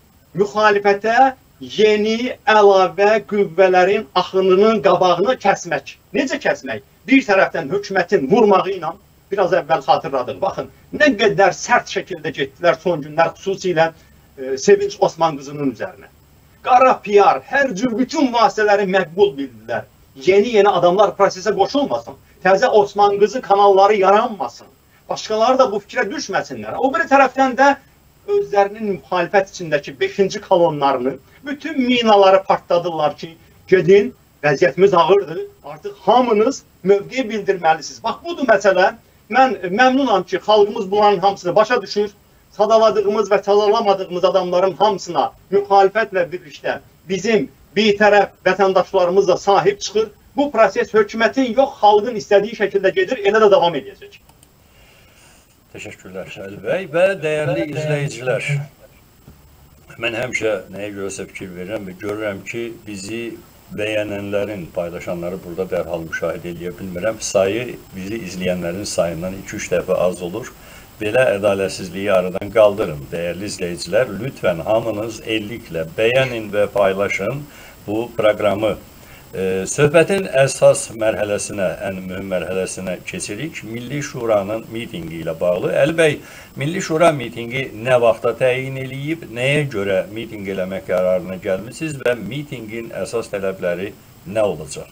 Müxalifətə yeni əlavə qüvvələrin axınının qabağını kəsmək. Necə kəsmək? Bir tərəfdən hökumətin vurmağı ilə, biraz əvvəl xatırladıq, baxın, nə qədər sərt şəkildə getdilər son günlər, xüsusilə e, Sevinç Osman qızının üzərinə. Qara P R, hər cür bütün vasitələri məqbul bildilər. Yeni-yeni adamlar prosesə qoşulmasın. Təzə Osman qızı kanalları yaranmasın. Başqaları da bu fikrə düşməsinlər. O bir tərəfdən də özlərinin müxalifət içindəki beşinci kolonlarını, bütün minaları partladırlar ki, gedin, vəziyyətimiz ağırdır, artıq hamınız mövqe bildirməlisiniz. Bax, budur məsələ. Mən məmnunam ki, xalqımız bunların hamısını başa düşür. Sadaladığımız və sadalamadığımız adamların hamısına müxalifətlə birlikdə bizim bir tərəf vətəndaşlarımız da sahib çıxır. Bu proses hökumətin yox, xalqın istədiyi şəkildə gedir, elə də davam edəcək. Təşəkkürlər Əli bəy və dəyərli izləyicilər. Mən həmişə nəyə görəsə fikir verirəm və görürəm ki, bizi bəyənənlərin, paylaşanları burada dərhal müşahidə edə bilmirəm. Sayı bizi izləyənlərin sayından iki üç dəfə az olur. Belə ədalətsizliyi aradan qaldırın. Dəyərli izləyicilər, lütfən hamınız elliklə bəyənin və paylaşın bu proqramı. Ee, söhbətin əsas mərhələsinə, ən mühüm mərhələsinə keçirik. Milli Şuranın mitingi ilə bağlı. Əli bəy, Milli Şura mitingi nə vaxta təyin eləyib, nəyə görə miting eləmək qərarına gəlmişsiniz və mitingin əsas tələbləri nə olacaq?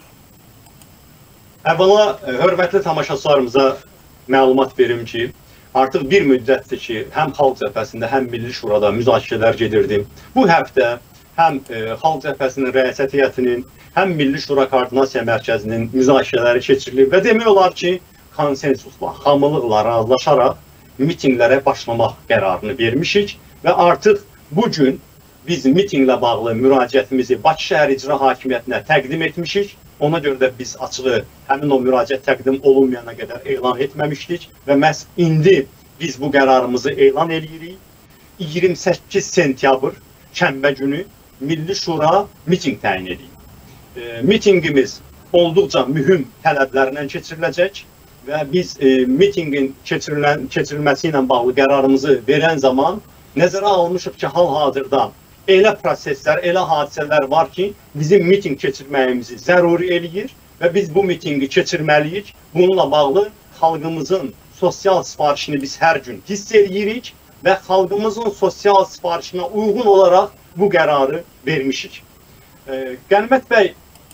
Əvvəla, hörmətli tamaşaçılarımıza məlumat verim ki, artıq bir müddətdir ki, həm Xalq Cəbhəsində, həm Milli Şurada müzakirələr gedirdi. Bu həftə həm e, Xalq Cəbhəsinin rəyasət heyətinin, həm Milli Şura Koordinasiya Mərkəzinin müzakirələri keçirilib və demək olar ki, konsensusla, hamılıqla razılaşaraq mitinglərə başlamaq qərarını vermişik və artıq bugün biz mitinglə bağlı müraciətimizi Bakı Şəhər İcra Hakimiyyətinə təqdim etmişik. Ona görə də biz açığı həmin o müraciət təqdim olunmayana qədər elan etməmişdik və məhz indi biz bu qərarımızı elan edirik. iyirmi səkkiz sentyabr şənbə günü Milli Şura miting təyin edib. E, mitingimiz olduqca mühüm tələblərlə keçiriləcək və biz e, mitingin keçirilən, keçirilməsi ilə bağlı qərarımızı verən zaman nəzərə almışıq ki, hal-hazırda elə proseslər, elə hadisələr var ki, bizim miting keçirməyimizi zəruri eləyir və biz bu mitingi keçirməliyik. Bununla bağlı xalqımızın sosial sifarişini biz hər gün hiss edirik və xalqımızın sosial sifarişinə uyğun olaraq bu qərarı vermişik. E, Qənimət bəy,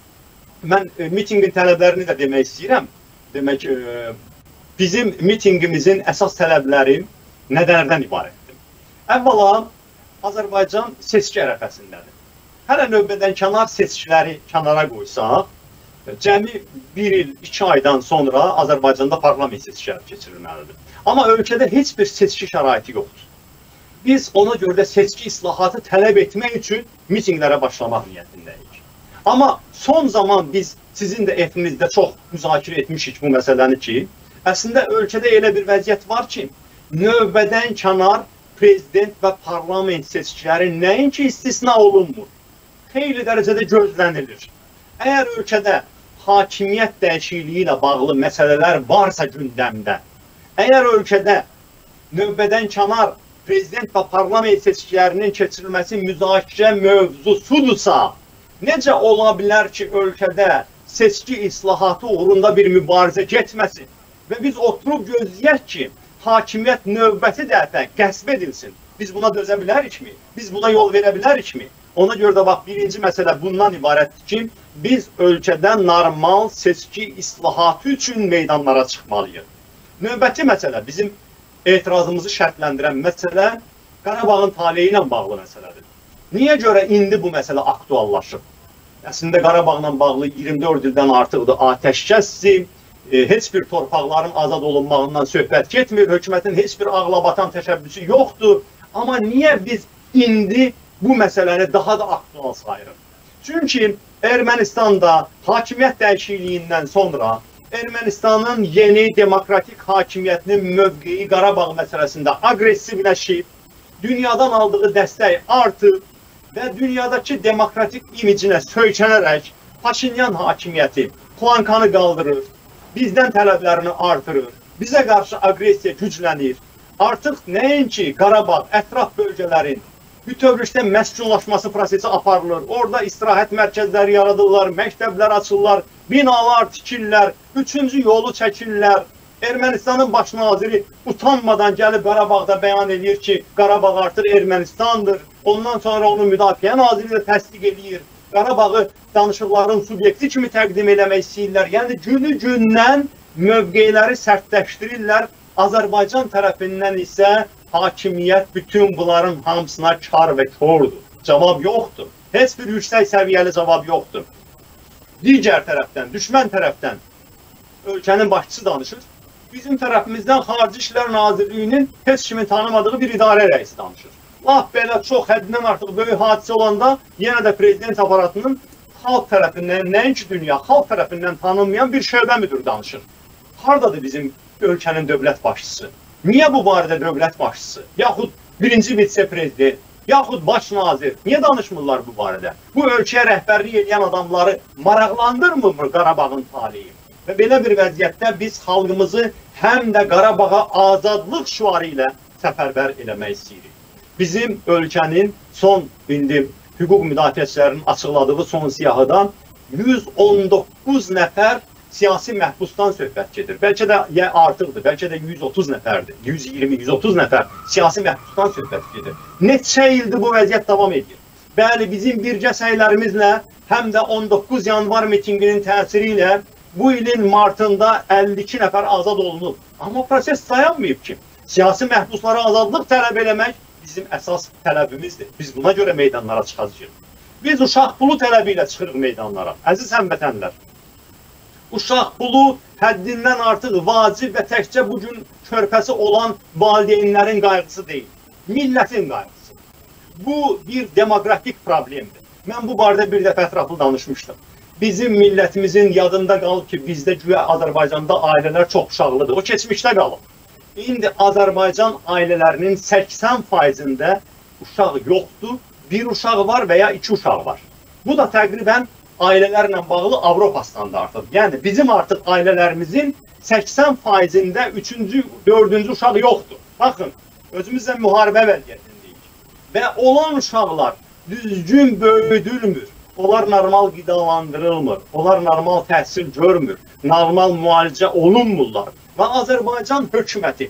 mən e, mitingin tələblərini də demək istəyirəm. Demək, e, bizim mitingimizin əsas tələbləri nələrdən ibarətdir? Əvvəla, Azərbaycan seçki ərəfəsindədir. Hələ növbədən kənar seçkiləri kənara qoysaq, cəmi bir il, iki aydan sonra Azərbaycanda parlament seçkiləri keçirilməlidir. Amma ölkədə heç bir seçki şəraiti yoxdur. Biz ona görə də seçki islahatı tələb etmək üçün mitinglərə başlamaq niyyətindəyik. Amma son zaman biz sizin də efinizdə çox müzakirə etmişik bu məsələni ki, əslində ölkədə elə bir vəziyyət var ki, növbədən kənar prezident və parlament seçkiləri nəinki istisna olunmur, xeyli dərəcədə gözlənilir. Əgər ölkədə hakimiyyət dəyişikliyi ilə bağlı məsələlər varsa gündəmdə, əgər ölkədə növbədən kənar prezident və parlament seçkilərinin keçirilməsi müzakirə mövzusudursa, necə ola bilər ki, ölkədə seçki islahatı uğrunda bir mübarizə getməsin və biz oturub gözləyək ki, hakimiyyət növbəti dəfə qəsb edilsin. Biz buna dözə bilərikmi? Biz buna yol verə bilərikmi? Ona görə də bax, birinci məsələ bundan ibarətdir ki, biz ölkədə normal seçki islahatı üçün meydanlara çıxmalıyıq. Növbəti məsələ, bizim etirazımızı şərtləndirən məsələ Qarabağın taleyi ilə bağlı məsələdir. Niyə görə indi bu məsələ aktuallaşıb? Əslində Qarabağla bağlı iyirmi dörd ildən artıqdır atəşkəsdir, e, heç bir torpaqların azad olunmağından söhbət getmir, hökumətin heç bir ağlabatan təşəbbüsü yoxdur. Amma niyə biz indi bu məsələni daha da aktual sayırıq? Çünki Ermənistanda hakimiyyət dəyişikliyindən sonra Ermənistanın yeni demokratik hakimiyyətinin mövqeyi Qarabağ məsələsində aqressivləşib, dünyadan aldığı dəstək artıb və dünyadakı demokratik imicinə söykənərək Paşinyan hakimiyyəti plankanı qaldırır, bizdən tələblərini artırır, bizə qarşı aqressiya güclənir. Artıq nəinki Qarabağ, ətraf bölgələrin bütövlükdə məskunlaşması prosesi aparılır. Orada istirahət mərkəzləri yaradırlar, məktəblər açırlar, binalar tikirlər, üçüncü yolu çəkirlər. Ermənistanın baş naziri utanmadan gəlib Qarabağda bəyan edir ki, Qarabağ artıq Ermənistandır. Ondan sonra onu müdafiə naziri də təsdiq edir. Qarabağı danışıqların subyekti kimi təqdim eləmək istəyirlər. Yəni günü-gündən mövqeləri sərtləşdirirlər. Azərbaycan tərəfindən isə hakimiyyət bütün bunların hamısına kar və kordur. Cavab yoxdur. Heç bir yüksək səviyyəli cavab yoxdur. Digər tərəfdən, düşmən tərəfdən ölkənin başçısı danışır. Bizim tərəfimizdən Xarici İşlər Nazirliyinin heç kimin tanımadığı bir idarə rəisi danışır. Laf belə çox həddindən artıq böyük hadisə olanda yenə də prezident aparatının xalq tərəfindən, nəinki dünya, xalq tərəfindən tanınmayan bir şöbə müdürü danışır. Haradadır bizim ölkənin dövlət başçısı? Niyə bu barədə dövlət başçısı, yaxud birinci vitse-prezident, yaxud baş nazir, niyə danışmırlar bu barədə? Bu ölkəyə rəhbərlik edən adamları maraqlandırmır Qarabağın taleyi? Və belə bir vəziyyətdə biz xalqımızı həm də Qarabağa azadlıq şüarı ilə səfərbər eləmək istəyirik. Bizim ölkənin son, indi hüquq müdafiəçilərinin açıqladığı son siyahıdan yüz on doqquz nəfər siyasi məhbusdan söhbət gedir. Bəlkə də ya artıqdır, bəlkə də yüz otuz nəfərdir. yüz iyirmi yüz otuz nəfər siyasi məhbusdan söhbət gedir. Neçə ildir bu vəziyyət davam edir. Bəli, bizim birgə səylərimizlə həm də on doqquz yanvar mitinginin təsiri ilə bu ilin martında əlli iki nəfər azad olunub. Amma proses dayanmayıb ki. Siyasi məhbuslara azadlıq tələb eləmək bizim əsas tələbimizdir. Biz buna görə meydanlara çıxacağıq. Biz uşaq pulu tələbi ilə çıxırıq meydanlara. Əziz həmvətənlər, uşaq pulu həddindən artıq vacib və təkcə bugün körpəsi olan valideynlərin qayğısı deyil, millətin qayğısı. Bu bir demoqrafik problemdir. Mən bu barədə bir dəfə ətraflı danışmışdım. Bizim millətimizin yadında qalıb ki, bizdə güya Azərbaycanda ailələr çox uşaqlıdır. O keçmişdə qalıb. İndi Azərbaycan ailələrinin səksən faizində uşaq yoxdur, bir uşaq var və ya iki uşaq var. Bu da təqribən ailələrlə bağlı Avropa standartıdır. Yəni bizim artıq ailələrimizin səksən faizində üçüncü, dördüncü uşaq yoxdur. Baxın, özümüzlə müharibə vəziyyətindəyik. Və olan uşaqlar düzgün böyüdülmür. Onlar normal qidalandırılmır. Onlar normal təhsil görmür. Normal müalicə olunmurlar. Və Azərbaycan hökuməti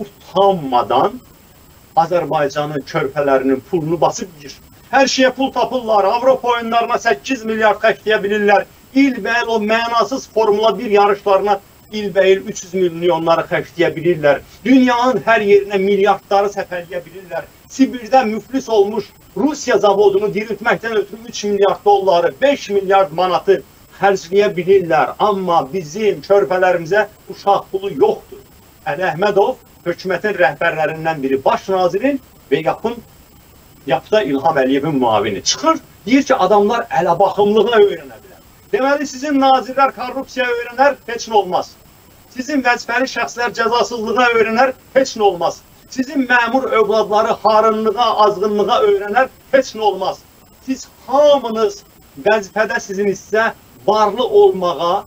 utanmadan Azərbaycanın körpələrinin pulunu basıb yiyir. Hər şeyə pul tapırlar. Avropa oyunlarına səkkiz milyard xərcləyə bilirlər. İlbəil o mənasız Formula bir yarışlarına ilbəil üç yüz milyonları xərcləyə bilirlər. Dünyanın hər yerinə milyardları səfərləyə bilirlər. Sibirdə müflis olmuş Rusiya zavodunu diriltməkdən ötürü üç milyard dolları, beş milyard manatı xərcləyə bilirlər. Amma bizim körpələrimizə uşaq pulu yoxdur. Əli Əhmədov hökumətin rəhbərlərindən biri, baş nazirin və yapın, yapıda İlham Əliyevin müavini çıxır, deyir ki, adamlar ələ baxımlığa öyrənə bilər. Deməli, sizin nazirlər korrupsiya öyrənər, heç nə olmaz. Sizin vəzifəli şəxslər cəzasızlığa öyrənər, heç nə olmaz. Sizin məmur övladları harınlığa, azğınlığa öyrənər, heç nə olmaz. Siz hamınız vəzifədə sizin isə varlı olmağa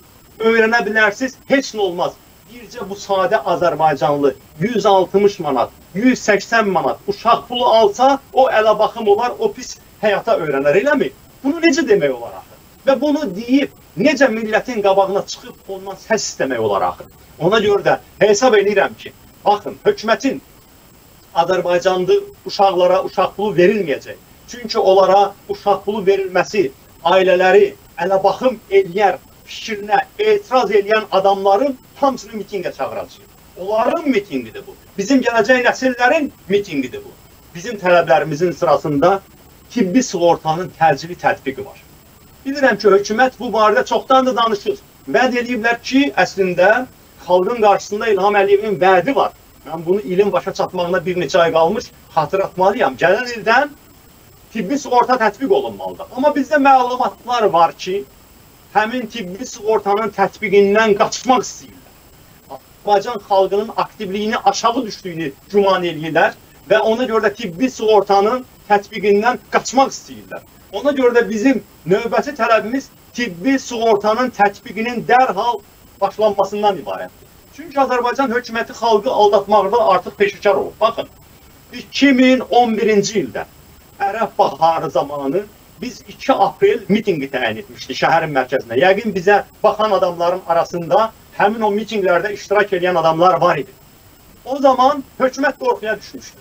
öyrənə bilərsiniz, heç nə olmaz. Bircə bu sadə Azərbaycanlı yüz altmış manat, yüz səksən manat uşaq pulu alsa, o ələ baxım olar, o pis həyata öyrənər, eləmi? Bunu necə demək olar axı? Və bunu deyib, necə millətin qabağına çıxıb ondan səs istəmək olar axı? Ona görə də hesab edirəm ki, baxın, hökumətin Azərbaycanlı uşaqlara uşaq pulu verilməyəcək. Çünki onlara uşaq pulu verilməsi, ailələri ələ baxım eləyər, fikrinə etiraz edən adamların hamısını mitingə çağıracaq. Onların mitingidir bu. Bizim gələcək nəsillərin mitingidir bu. Bizim tələblərimizin sırasında tibbi sığortanın təcili tətbiqi var. Bilirəm ki, hökumət bu barədə çoxdan da danışır. Vəd ediblər ki, əslində xalqın qarşısında İlham Əliyevin vədi var. Mən bunu ilin başa çatmağına bir neçə ay qalmış xatırlatmalıyam. Gələn ildən tibbi sığorta tətbiq olunmalıdır. Amma bizdə məlumatlar var ki, həmin tibbi sığortanın tətbiqindən qaçmaq istəyirlər. Azərbaycan xalqının aktivliyini aşağı düşdüyünü güman edirlər və ona görə də tibbi sığortanın tətbiqindən qaçmaq istəyirlər. Ona görə də bizim növbəti tələbimiz tibbi sığortanın tətbiqinin dərhal başlanmasından ibarətdir. Çünki Azərbaycan hökuməti xalqı aldatmaqda artıq peşəkar olub. Baxın, iki min on birinci ildə Ərəb baharı zamanı biz iki aprel mitinqi təyin etmişdik şəhərin mərkəzinə. Yəqin bizə baxan adamların arasında həmin o mitinqlərdə iştirak edən adamlar var idi. O zaman hökumət qorxuya düşmüşdü.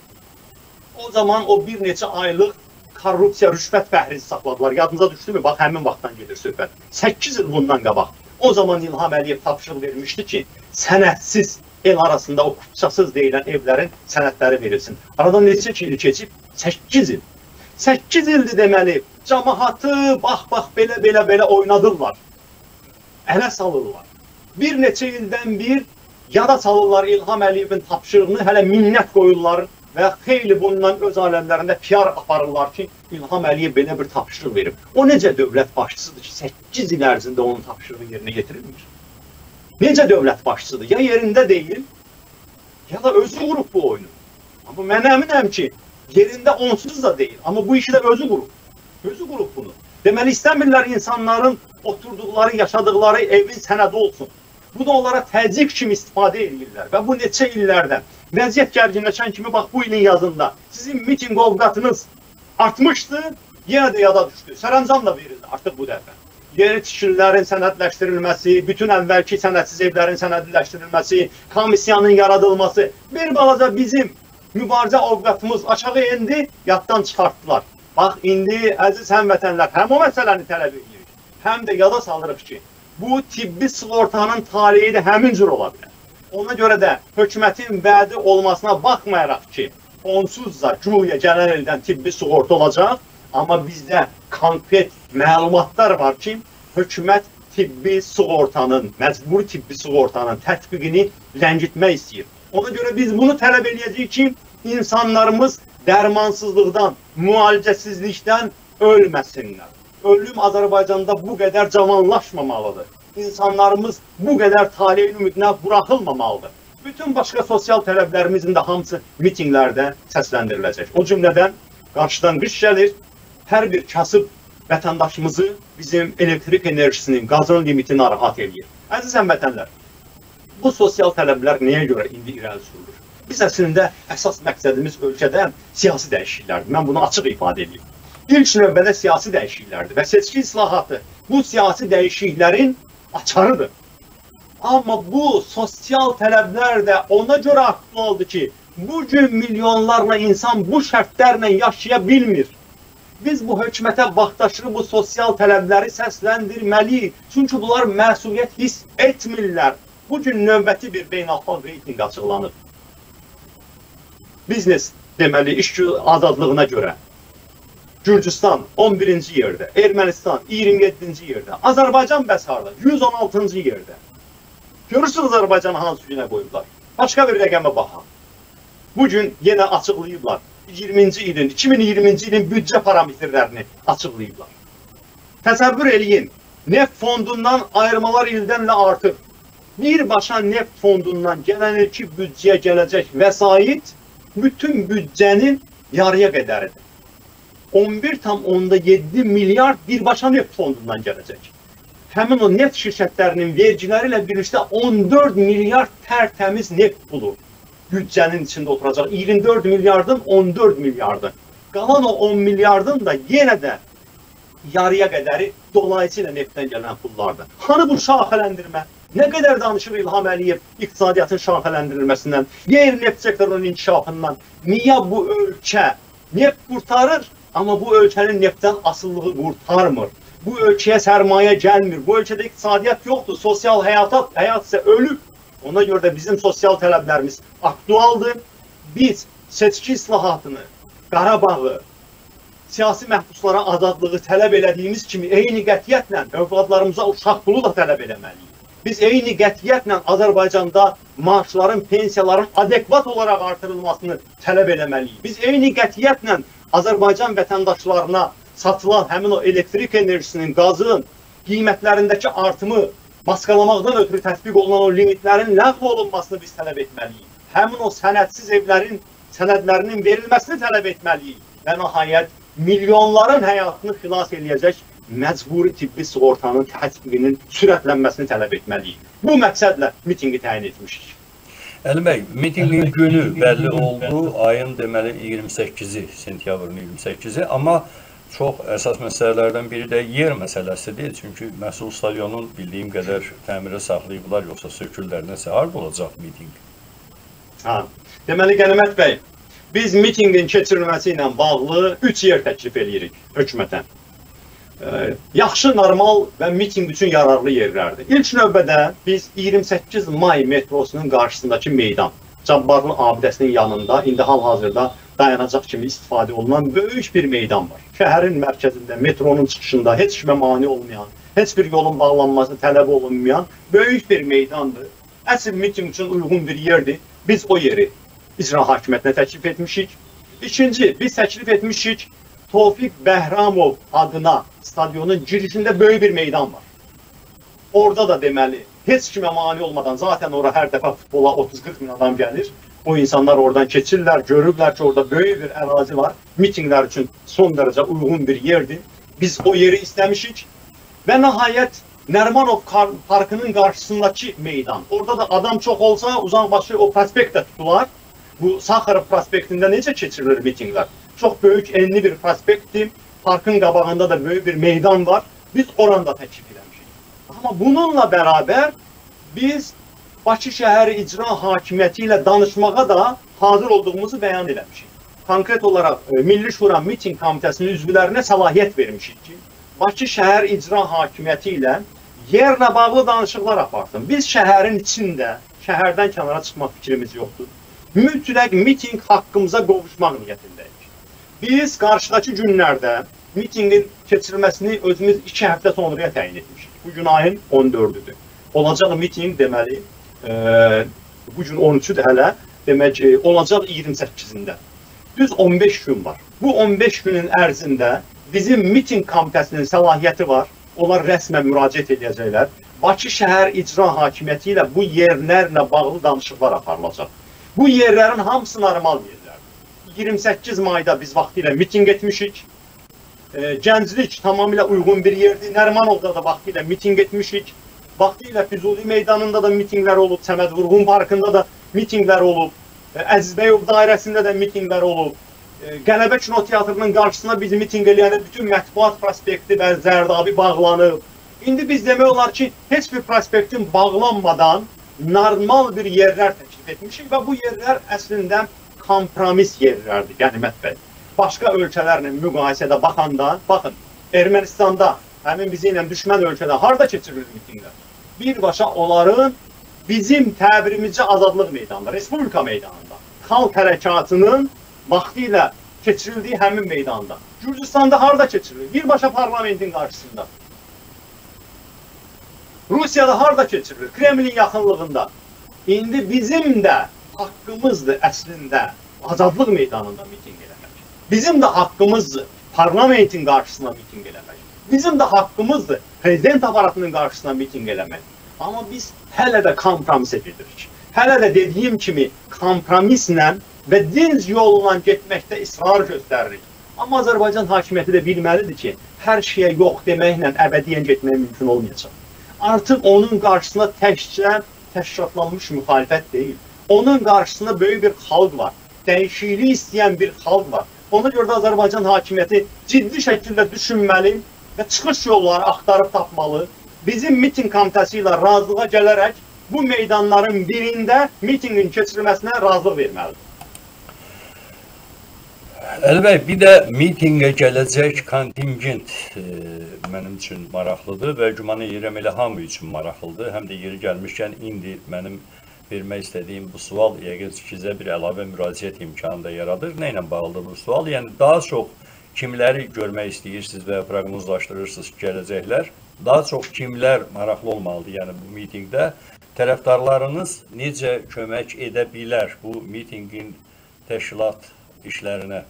O zaman o bir neçə aylıq korrupsiya, rüşvət fəhrizi saxladılar. Yadınıza düşdü mü? Bax, həmin vaxtdan gedir söhbət. səkkiz il bundan qabaq. O zaman İlham Əliyev tapşırıq vermişdi ki, sənədsiz el arasında o kupçasız deyilən evlərin sənədləri verilsin. Aradan neçə il keçib? səkkiz il. səkkiz ildir deməli, cəmaatı bax-bax belə-belə-belə oynadırlar. Ələ salırlar. Bir neçə ildən bir yada salırlar İlham Əliyevin tapşırığını, hələ minnət qoyurlar və xeyli bundan öz aləmlərində P R aparırlar ki, İlham Əliyev belə bir tapşırıq verib. O necə dövlət başçısıdır ki, səkkiz il ərzində onun tapşırığı yerinə getirilmir? Necə dövlət başçısıdır? Ya yerində deyil, ya da özü qurub bu oyunu. Amma mən əminəm ki, yerində onsuz da deyil. Amma bu işi də özü qurub. Özü qurub bunu. Deməli, istəmirlər insanların oturduqları, yaşadıqları evin sənədi olsun. Bu da onlara təzyiq kimi istifadə edirlər. Və bu neçə illərdə vəziyyət gərginləşən kimi, bax, bu ilin yazında sizin miting ovqatınız artmışdı, yenə də yada düşdü. Sərəncam da verildi artıq bu dəfə. Yeni tikililərin sənədləşdirilməsi, bütün əvvəlki sənədsiz evlərin sənədləşdirilməsi, komissiyanın yaradılması, bir balaca bizim mübarizə ovqatımız aşağı indi, yaddan çıxartdılar. Bax, indi əziz həmvətənlər, həm o məsələni tələb edirik, həm də yada salırıq ki, bu tibbi sığortanın taleyi də həmin cür ola bilər. Ona görə də hökumətin vədi olmasına baxmayaraq ki, onsuz da güya gələn ildən tibbi sığorta olacaq, amma bizdə konkret məlumatlar var ki, hökumət tibbi sığortanın, məcburi tibbi sığortanın tətbiqini ləngitmək istəyir. Ona görə biz bunu tələb edəcəyik ki, insanlarımız dərmansızlıqdan, müalicəsizlikdən ölməsinlər. Ölüm Azərbaycanda bu qədər cavanlaşmamalıdır. İnsanlarımız bu qədər taleyin ümidinə buraxılmamalıdır. Bütün başqa sosial tələblərimizin də hamısı mitinglərdə səsləndiriləcək. O cümlədən qarşıdan qış gəlir, hər bir kasıb vətəndaşımızı bizim elektrik enerjisinin, qazın limiti narahat edir. Əziz həmvətənlər, bu sosial tələblər nəyə görə indi irəli sürülür? Biz əslində əsas məqsədimiz ölkədə siyasi dəyişikliklərdir. Mən bunu açıq ifadə edeyim. İlk növbədə siyasi dəyişikliklərdir və seçki islahatı bu siyasi dəyişikliklərin açarıdır. Amma bu sosial tələblər də ona görə aktualdır ki, bugün milyonlarla insan bu şərtlərlə yaşaya bilmir. Biz bu hökumətə vaxtaşırı bu sosial tələbləri səsləndirməliyik. Çünki bunlar məsuliyyət hiss etmirlər. Bugün növbəti bir beynəlxalq reyting açıqlanır. Biznes deməli, iş azadlığına görə. Gürcüstan on birinci yerdə, Ermənistan iyirmi yeddinci yerdə, Azərbaycan bəs harda? yüz on altıncı yerdə. Görürsünüz Azərbaycanı hansı günə qoyublar? Başqa bir rəqəmə baxaq. Bugün yenə açıqlayıblar. iyirminci ilin, iki min iyirminci ilin büdcə parametrlərini açıqlayıblar. Təsəvvür eləyin, neft fondundan ayırmalar ildən ilə artır. Birbaşa neft fondundan gələn ilki büdcəyə gələcək vəsait bütün büdcənin yarıya qədəridir. on bir tam onda yeddi milyard birbaşa neft fondundan gələcək. Həmin o neft şirkətlərinin vergiləri ilə birlikdə on dörd milyard tərtəmiz neft pulu büdcənin içində oturacaq. iyirmi dörd milyardın on dörd milyardı. Qalan o on milyardın da yenə də yarıya qədəri dolayısıyla neftdən gələn pullardır. Hani bu şaxələndirmə? Nə qədər danışır İlham Əliyev iqtisadiyyatın şaxələndirilməsindən, qeyri-neft sektorunun inkişafından? Niyə bu ölkə neft qurtarır, amma bu ölkənin neftdən asılılığı qurtarmır? Bu ölkəyə sərmayə gəlmir, bu ölkədə iqtisadiyyat yoxdur, sosial həyata, həyat isə ölüb. Ona görə də bizim sosial tələblərimiz aktualdır. Biz seçki islahatını, Qarabağı, siyasi məhbuslara azadlığı tələb elədiyimiz kimi eyni qətiyyətlə övladlarımıza uşaq pulu da tələb eləməliyik. Biz eyni qətiyyətlə Azərbaycanda maaşların, pensiyaların adekvat olaraq artırılmasını tələb eləməliyik. Biz eyni qətiyyətlə Azərbaycan vətəndaşlarına satılan həmin o elektrik enerjisinin, qazın qiymətlərindəki artımı maskalamaqdan ötürü tətbiq olunan o limitlərin ləğv olunmasını biz tələb etməliyik. Həmin o sənədsiz evlərin sənədlərinin verilməsini tələb etməliyik. Və nəhayət milyonların həyatını xilas eləyəcək məcburi tibbi sığortanın tətbiqinin sürətlənməsini tələb etməliyik. Bu məqsədlə mitinqi təyin etmişik. Əli bəy, mitinqin günü bəlli oldu, ayın deməli iyirmi səkkizi, sentyabrın iyirmi səkkizi, amma çox əsas məsələlərdən biri də yer məsələsidir. Çünki məhsul stadionun bildiyim qədər təmirə saxlayıblar, yoxsa sökürlər, nəsə harada olacaq mitinq? Ha, deməli Qənimət bəy, biz mitinqin keçirilməsi ilə bağlı üç yer təklif edirik hökumətə. Ee, yaxşı, normal və mitinq üçün yararlı yerlərdir. İlk növbədə biz iyirmi səkkiz may metrosunun qarşısındakı meydan, Cabbarlı abidəsinin yanında, indi hal-hazırda dayanacaq kimi istifadə olunan böyük bir meydan var. Şəhərin mərkəzində, metronun çıxışında heç kimə mane olmayan, heç bir yolun bağlanması tələb olunmayan böyük bir meydandır. Əsl miting üçün uyğun bir yerdir. Biz o yeri icra hakimiyyətinə təklif etmişik. İkinci, biz təklif etmişik Tofiq Bəhramov adına stadionun girişində böyük bir meydan var. Orada da deməli, heç kimə mane olmadan, zaten ora hər dəfə futbola otuz qırx min adam gəlir. O insanlar oradan keçirlər, görürlər ki, orada böyük bir ərazi var. Mitinglər üçün son dərəcə uyğun bir yerdir. Biz o yeri istəmişik. Və nəhayət Nərimanov parkının qarşısındakı meydan. Orada da adam çox olsa, uzaqbaşı o prospekt də tutular. Bu Sakharov prospektində necə keçirilir mitinglər? Çox böyük, enli bir prospektdir. Parkın qabağında da böyük bir meydan var. Biz oranı da təklif eləmişik. Amma bununla bərabər biz Bakı şəhəri icra hakimiyyəti ilə danışmağa da hazır olduğumuzu bəyan eləmişik. Konkret olaraq Milli Şura miting komitəsinin üzvlərinə səlahiyyət vermişik ki, Bakı şəhər icra hakimiyyəti ilə yerlə bağlı danışıqlar aparsın. Biz şəhərin içində, şəhərdən kənara çıxmaq fikrimiz yoxdur. Mütləq miting haqqımıza qovuşmaq niyyətindəyik. Biz qarşıdakı günlərdə mitingin keçirilməsini özümüz iki həftə sonraya təyin etmişik. Bugün ayın on dördüdür. Olacaq miting deməli, e, bugün on üçüdür hələ, demək e, olacaq iyirmi səkkizində. Düz on beş gün var. Bu on beş günün ərzində bizim miting komitəsinin səlahiyyəti var. Onlar rəsmən müraciət edəcəklər. Bakı şəhər icra hakimiyyəti ilə bu yerlərlə bağlı danışıqlar aparılacaq. Bu yerlərin hamısı normal yerlərdir. iyirmi səkkiz mayda biz vaxtilə miting etmişik. E, Gənclik tamamilə uyğun bir yerdir. Nərimanovda da vaxtilə miting etmişik. Vaxtilə Füzuli meydanında da mitinglər olub, Səməd Vurğun parkında da mitinglər olub, Əzizbəyov dairəsində də mitinglər olub. Qələbə Kinoteatrının qarşısına biz miting eləyəndə bütün Mətbuat prospekti və Zərdabi bağlanıb. İndi biz demək olar ki, heç bir prospektin bağlanmadan normal bir yerlər təklif etmişik və bu yerlər əslində kompromis yerlərdir, Qənimət bəy. Başqa ölkələrlə müqayisədə baxanda, baxın, Ermənistanda, həmin bizi ilə düşmən ölkədə harada keçirilir mitinglər? Birbaşa onların bizim təbirimizcə azadlıq meydanında, Respublika meydanında, xalq hərəkatının vaxtı ilə keçirildiyi həmin meydanda. Gürcüstanda harada keçirilir? Birbaşa parlamentin qarşısında. Rusiyada harada keçirilir? Kremlin yaxınlığında. İndi bizim də haqqımızdır əslində azadlıq meydanında miting eləmək. Bizim də haqqımızdır parlamentin qarşısına miting eləmək. Bizim də haqqımızdır prezident aparatının qarşısına miting eləmək. Amma biz hələ də kompromisə gedirik. Hələ də dediyim kimi kompromislə və dinc yolla getməkdə israr göstəririk. Amma Azərbaycan hakimiyyəti də bilməlidir ki, hər şeyə yox deməklə əbədiyyən getmək mümkün olmayacaq. Artıq onun qarşısında təkcə təşkilatlanmış müxalifət deyil. Onun qarşısında böyük bir xalq var. Dəyişiklik istəyən bir xalq var. Ona görə də Azərbaycan hakimiyyəti ciddi şəkildə düşünməli və çıxış yolları axtarıb tapmalı. Bizim miting komitəsi ilə razılığa gələrək bu meydanların birində mitingin keçirilməsinə razılıq verməlidir. Əli bəy, bir də mitingə gələcək kontingent e, mənim üçün maraqlıdır və güman edirəm elə hamı üçün maraqlıdır. Həm də yeri gəlmişkən indi mənim vermək istədiyim bu sual yəqin sizə bir əlavə müraciət imkanı da yaradır. Nə ilə bağlıdır bu sual? Yəni daha çox kimləri görmək istəyirsiniz və proqnozlaşdırırsınız ki, gələcəklər? Daha çox kimlər maraqlı olmalıdır? Yəni bu mitingdə tərəfdarlarınız necə kömək edə bilər bu mitingin təşkilat işlərinə?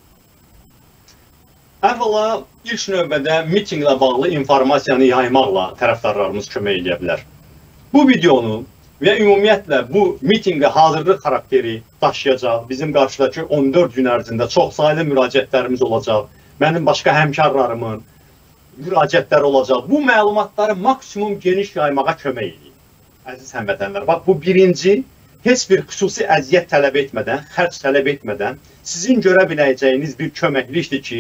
Əvvəla, ilk növbədə mitinglə bağlı informasiyanı yaymaqla tərəfdarlarımız kömək edə bilər. Bu videonu və ümumiyyətlə bu mitingə hazırlıq xarakteri daşıyacaq. Bizim qarşıdakı on dörd gün ərzində çox sayılı müraciətlərimiz olacaq. Mənim başqa həmkarlarımın müraciətləri olacaq. Bu məlumatları maksimum geniş yaymağa kömək edir. Əziz həmvətənlər, bax bu birinci, heç bir xüsusi əziyyət tələb etmədən, xərc tələb etmədən sizin görə biləcəyiniz bir köməklikdir ki,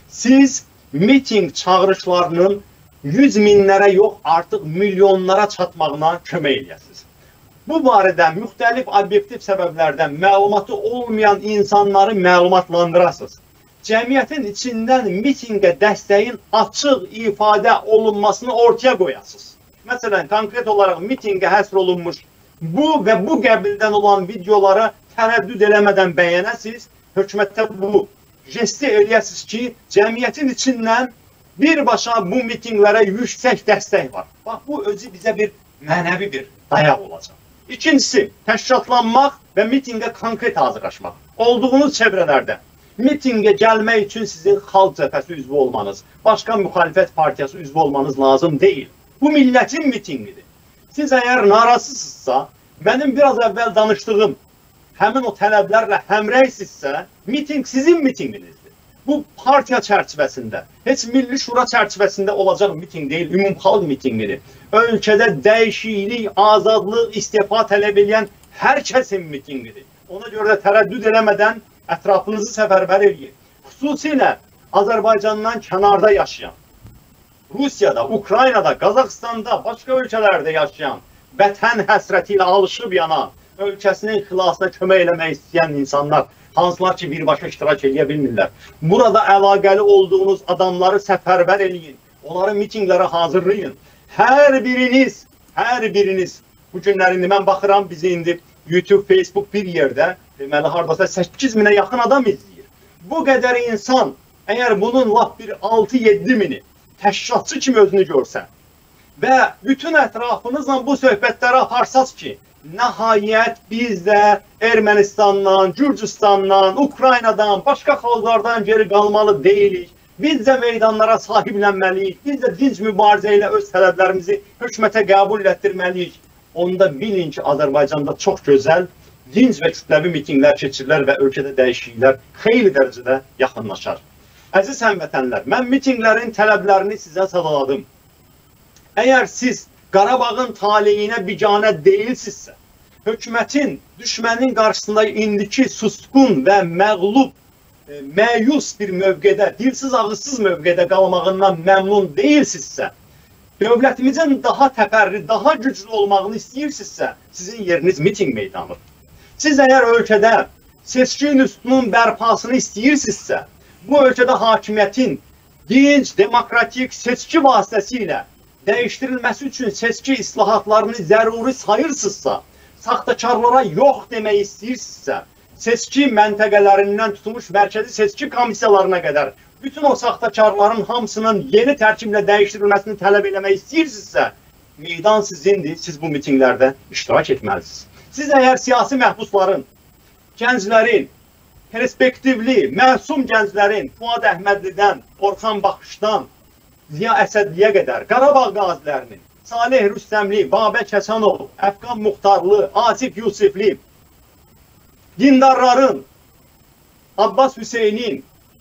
siz miting çağırışlarının yüz minlərə yox, artıq milyonlara çatmağına kömək edəsiniz. Bu barədə müxtəlif obyektiv səbəblərdən məlumatı olmayan insanları məlumatlandırasınız. Cəmiyyətin içindən mitingə dəstəyin açıq ifadə olunmasını ortaya qoyasınız. Məsələn, konkret olaraq mitingə həsr olunmuş bu və bu qəbildən olan videolara tərəddüd eləmədən bəyənəsiniz. Hökumətdə bu jesti eləyəsiniz ki, cəmiyyətin içindən birbaşa bu mitinglərə yüksək dəstək var. Bax, bu özü bizə bir mənəvi bir dayaq olacaq. İkincisi, təşkilatlanmaq və mitingə konkret hazırlaşmaq. Olduğunuz çevrələrdə mitingə gəlmək üçün sizin xalq cəbhəsi üzvü olmanız, başqa müxalifət partiyası üzvü olmanız lazım deyil. Bu millətin mitingidir. Siz əgər narazısınızsa, mənim biraz əvvəl danışdığım həmin o tələblərlə həmrəysinizsə, miting sizin mitinginizdir. Bu partiya çərçivəsində, heç Milli Şura çərçivəsində olacaq miting deyil, ümumxalq mitingidir. Ölkədə dəyişiklik, azadlıq, istifa tələb edən hər kəsin mitingidir. Ona görə də tərəddüd eləmədən ətrafınızı səfərbər edin. Xüsusilə Azərbaycandan kənarda yaşayan, Rusiyada, Ukraynada, Qazaxıstanda, başqa ölkələrdə yaşayan, vətən həsrəti ilə alışıb yanan, ölkəsinin xilasına kömək eləmək istəyən insanlar, hansılar ki, birbaşa iştirak edə bilmirlər. Burada əlaqəli olduğunuz adamları səfərbər eləyin, onları mitinglərə hazırlayın. Hər biriniz, hər biriniz, bu günlərində mən baxıram, bizi indi YouTube, Facebook bir yerdə, deməli, haradasa səkkiz minə yaxın adam izləyir. Bu qədər insan, əgər bunun lap bir altı yeddi mini təşkilatçı kimi özünü görsən və bütün ətrafınızla bu söhbətləri aparsaz ki, nəhayət biz də Ermənistandan, Gürcüstandan, Ukraynadan, başqa xalqlardan geri qalmalı deyilik. Biz də meydanlara sahiblənməliyik. Biz də dinc mübarizə ilə öz tələblərimizi hökumətə qəbul etdirməliyik. Onda bilin ki, Azərbaycanda çox gözəl, dinc və kütləvi mitinglər keçirilər və ölkədə dəyişikliklər xeyli dərəcədə yaxınlaşar. Əziz həmvətənlər, mən mitinglərin tələblərini sizə sadaladım. Əgər siz Qarabağın taleyinə biganə deyilsizsə, hökumətin, düşmənin qarşısında indiki suskun və məğlub məyus bir mövqedə, dilsiz ağızsız mövqedə qalmağından məmnun deyilsizsə, dövlətimizin daha təfərrüd, daha güclü olmağını istəyirsinizsə, sizin yeriniz miting meydanıdır. Siz əgər ölkədə seçki institutunun bərpasını istəyirsinizsə, bu ölkədə hakimiyyətin dinc, demokratik seçki vasitəsilə dəyişdirilməsi üçün seçki islahatlarını zəruri sayırsınızsa, saxtakarlara yox demək istəyirsinizsə, seçki məntəqələrindən tutulmuş mərkəzi seçki komissiyalarına qədər bütün o saxtakarların hamısının yeni tərkiblə dəyişdirilməsini tələb eləmək istəyirsinizsə, meydan sizindir, siz bu mitinglərdə iştirak etməlisiniz. Siz əgər siyasi məhbusların, gənclərin, perspektivli, məsum gənclərin, Fuad Əhmədlidən, Orxan Baxışdan, Ziya Əsədliyə qədər, Qarabağ qazilərinin, Salih Rüstəmli, Babək Həsənov, Əfqan Muxtarlı, Asif Yusifli, dindarların, Abbas Hüseynin,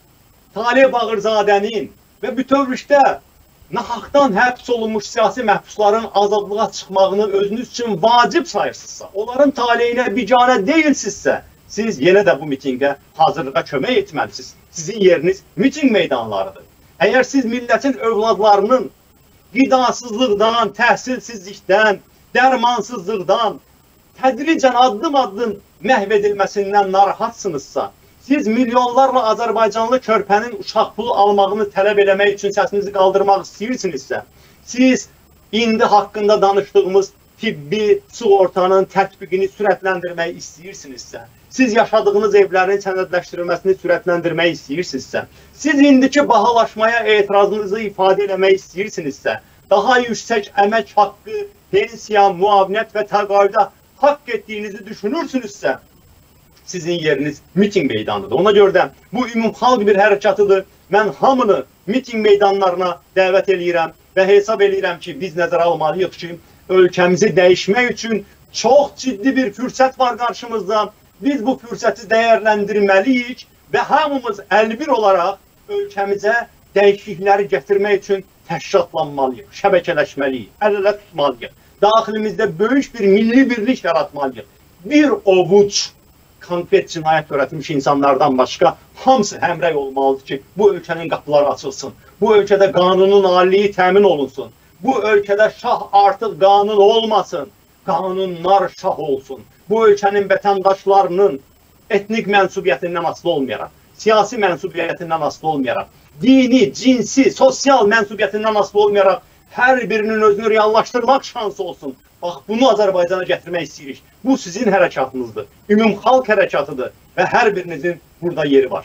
Talib Bağırzadənin və bütövlükdə nahaqdan həbs olunmuş siyasi məhbusların azadlığa çıxmağını özünüz üçün vacib sayırsınızsa, onların taleyinə biganə deyilsizsə, siz yenə də bu mitingə hazırlığa kömək etməlisiniz. Sizin yeriniz miting meydanlarıdır. Əgər siz millətin övladlarının qidasızlıqdan, təhsilsizlikdən, dərmansızlıqdan, tədricən addım-addım məhv edilməsindən narahatsınızsa, siz milyonlarla Azərbaycanlı körpənin uşaq pulu almağını tələb eləmək üçün səsinizi qaldırmaq istəyirsinizsə, siz indi haqqında danışdığımız tibbi sığortanın tətbiqini sürətləndirmək istəyirsinizsə, siz yaşadığınız evlərin sənədləşdirilməsini sürətləndirmək istəyirsinizsə, siz indiki bahalaşmaya etirazınızı ifadə eləmək istəyirsinizsə, daha yüksək əmək haqqı, pensiya, müavinət və təqaüdə haqq etdiyinizi düşünürsünüzsə, sizin yeriniz miting meydanıdır. Ona görə də bu ümumxalq bir hərəkətidir. Mən hamını miting meydanlarına dəvət eləyirəm və hesab eləyirəm ki, biz nəzərə almalıyıq ki, ölkəmizi dəyişmək üçün çox ciddi bir fürsət var qarşımızda. Biz bu fürsəti dəyərləndirməliyik və hamımız əlbir olaraq ölkəmizə dəyişiklikləri gətirmək üçün təşkilatlanmalıyıq, şəbəkələşməliyik, əl-ələ tutmalıyıq. Daxilimizdə böyük bir milli birlik yaratmalıyıq. Bir ovuc konkret cinayət törətmiş insanlardan başqa hamısı həmrəy olmalıdır ki, bu ölkənin qapıları açılsın. Bu ölkədə qanunun aliliyi təmin olunsun. Bu ölkədə şah artıq qanun olmasın. Qanunlar şah olsun. Bu ölkənin vətəndaşlarının etnik mənsubiyyətindən asılı olmayaraq, siyasi mənsubiyyətindən asılı olmayaraq, dini, cinsi, sosial mənsubiyyətindən asılı olmayaraq hər birinin özünü reallaşdırmaq şansı olsun. Bax, bunu Azərbaycana gətirmək istəyirik. Bu sizin hərəkatınızdır, ümumxalq hərəkatıdır və hər birinizin burada yeri var.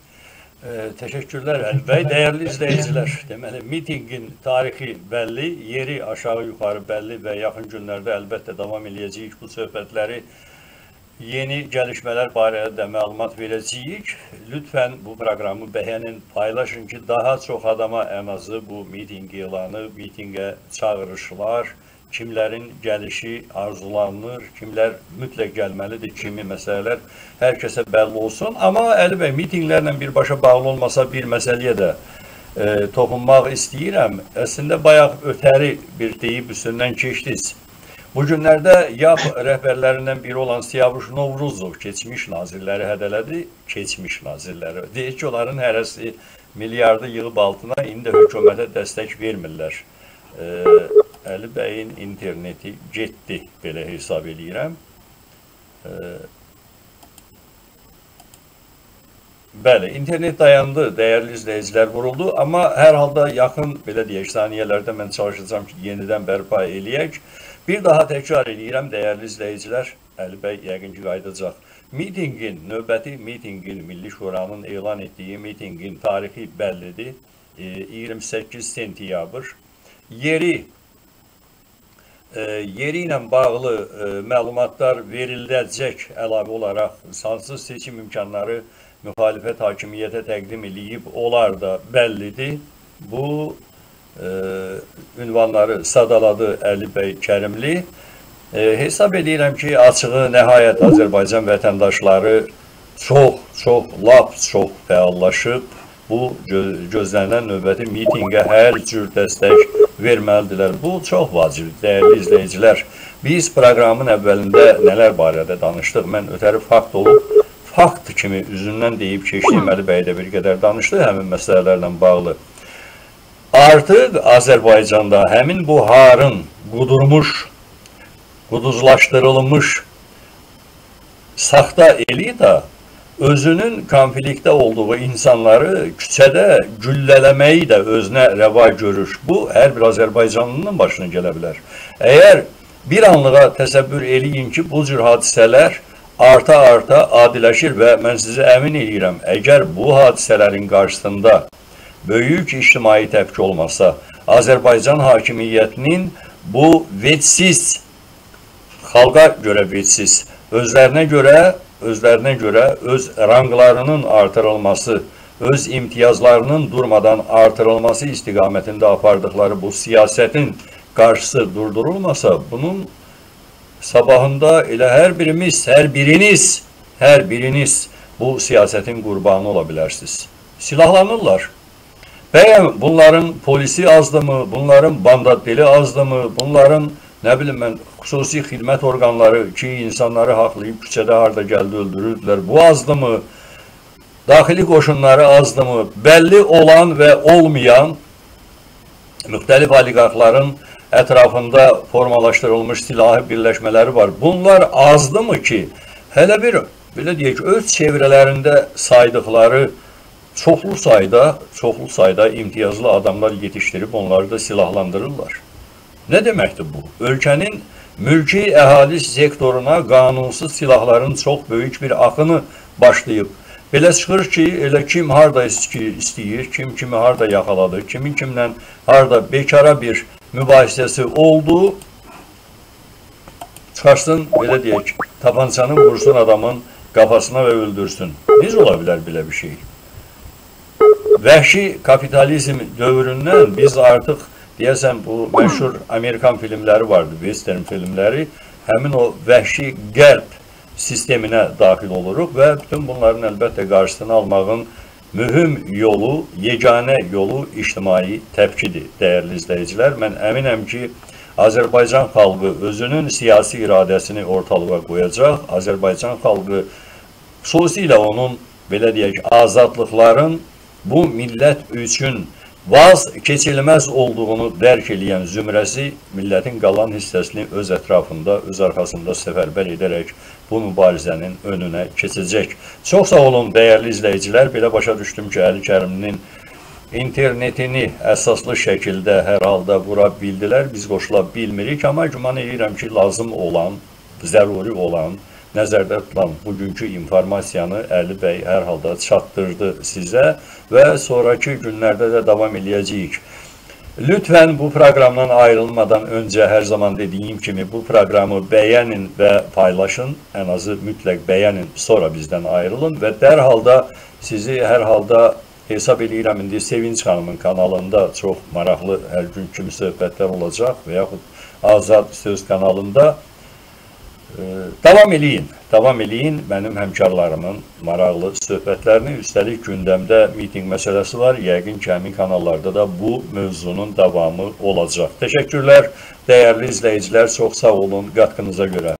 E, təşəkkürlər Əli bəy. Dəyərli izləyicilər, deməli, mitingin tarixi bəlli, yeri aşağı-yuxarı bəlli və yaxın günlərdə əlbəttə davam eləyəcəyik bu söhbətləri. Yeni gəlişmələr barədə də məlumat verəcəyik. Lütfən bu proqramı bəyənin, paylaşın ki, daha çox adama ən azı bu miting elanı, mitingə çağırışlar, kimlərin gəlişi arzulanır, kimlər mütləq gəlməlidir, kimi məsələlər hər kəsə bəlli olsun. Amma Əli bəy, mitinglərlə birbaşa bağlı olmasa bir məsələyə də e, toxunmaq istəyirəm. Əslində, bayaq ötəri bir deyib üstündən keçdiniz. Bu günlərdə Y A P rəhbərlərindən biri olan Siyavuş Novruzov keçmiş nazirləri hədələdi, keçmiş nazirləri. Deyək ki, onların hərəsi milyardı yığıb altına, indi hökumətə dəstək vermirlər. E, Əli bəyin interneti getdi, belə hesab eləyirəm. E, bəli, internet dayandı, dəyərli izləyicilər vuruldu, amma hər halda yaxın, belə deyək, saniyələrdə mən çalışacağım ki, yenidən bərpa eləyək. Bir daha təkrar eləyirəm, dəyərli izləyicilər, Əli bəy yəqin ki, qayıdacaq. Mitingin, növbəti mitingin, Milli Şuranın elan etdiyi mitingin tarixi bəllidir, e, iyirmi səkkiz sentyabr. Yeri, e, yeri ilə bağlı e, məlumatlar veriləcək əlavə olaraq sansız seçim imkanları müxalifət hakimiyyətə təqdim edib, onlar da bəllidir. Bu e, ünvanları sadaladı Əli bəy Kərimli. E, hesab edirəm ki, açığı nəhayət Azərbaycan vətəndaşları çox, çox, lap çox fəallaşıb. Bu gözlənilən növbəti mitingə hər cür dəstək verməlidirlər. Bu çox vacibdir, dəyərli izləyicilər. Biz proqramın əvvəlində nələr barədə danışdıq? Mən ötəri fakt olub, fakt kimi üzündən deyib keçdi. Əməli bəy də bir qədər danışdı həmin məsələlərlə bağlı. Artıq Azərbaycanda həmin bu harın qudurmuş, quduzlaşdırılmış saxta elita özünün konfliktdə olduğu insanları küçədə güllələməyi də özünə rəva görür. Bu, hər bir Azərbaycanlının başına gələ bilər. Əgər bir anlığa təsəvvür eləyin ki, bu cür hadisələr arta-arta adiləşir və mən sizə əmin edirəm, əgər bu hadisələrin qarşısında böyük ictimai təpki olmasa, Azərbaycan hakimiyyətinin bu vecsiz, xalqa görə vecsiz, özlərinə görə, özlərinə görə öz ranglarının artırılması, öz imtiyazlarının durmadan artırılması istiqamətində apardıqları bu siyasətin qarşısı durdurulmasa, bunun sabahında elə hər birimiz, hər biriniz, hər biriniz bu siyasətin qurbanı ola bilərsiniz. Silahlanırlar. Bəyəm bunların polisi azdımı, bunların bandadeli azdımı, bunların nə bilim mən, xüsusi xidmət orqanları ki, insanları haqlayıb küçədə harda gəldi öldürürdülər, bu azdımı, daxili qoşunları azdımı, bəlli olan və olmayan müxtəlif oliqarxların ətrafında formalaşdırılmış silahı birləşmələri var. Bunlar azdımı ki, hələ bir, belə deyək, öz çevrələrində saydıqları çoxlu sayda, çoxlu sayda imtiyazlı adamlar yetişdirib onları da silahlandırırlar. Nə deməkdir bu? Ölkənin mülki əhali sektoruna qanunsuz silahların çox böyük bir axını başlayıb. Belə çıxır ki, elə kim harda istəyir, kim kimi harda yaxaladı, kimin kimlə harda bekara bir mübahisəsi oldu, çıxarsın, belə deyək, tapançanı vursun adamın qafasına və öldürsün. Necə ola bilər belə bir şey? Vəhşi kapitalizm dövründən biz artıq, deyəsən, bu məşhur Amerikan filmləri vardı, western filmləri, həmin o vəhşi qəlb sisteminə daxil oluruq və bütün bunların əlbəttə qarşısını almağın mühüm yolu, yeganə yolu ictimai təpkidir, dəyərli izləyicilər. Mən əminəm ki, Azərbaycan xalqı özünün siyasi iradəsini ortalığa qoyacaq. Azərbaycan xalqı xüsusilə onun, belə deyək, azadlıqların bu millət üçün vaz keçilməz olduğunu dərk eləyən zümrəsi millətin qalan hissəsini öz ətrafında, öz arxasında səfərbər edərək bu mübarizənin önünə keçəcək. Çox sağ olun, dəyərli izləyicilər. Belə başa düşdüm ki, Əli Kərimlinin internetini əsaslı şəkildə hər halda vura bildilər. Biz qoşula bilmirik, amma güman edirəm ki, lazım olan, zəruri olan, nəzərdə tutulan bugünkü informasiyanı Əli bəy hər halda çatdırdı sizə və sonraki günlərdə də davam eləyəcəyik. Lütfən bu proqramdan ayrılmadan öncə hər zaman dediyim kimi bu proqramı bəyənin və paylaşın. Ən azı mütləq bəyənin, sonra bizdən ayrılın və dərhalda sizi hər halda hesab edirəm indi Sevinç xanımın kanalında çox maraqlı hər gün kimi söhbətlər olacaq və yaxud Azad Söz kanalında. Davam eləyin, davam eləyin mənim həmkarlarımın maraqlı söhbətlərini. Üstəlik gündəmdə miting məsələsi var. Yəqin ki, həmin kanallarda da bu mövzunun davamı olacaq. Təşəkkürlər, dəyərli izləyicilər. Çox sağ olun qatqınıza görə.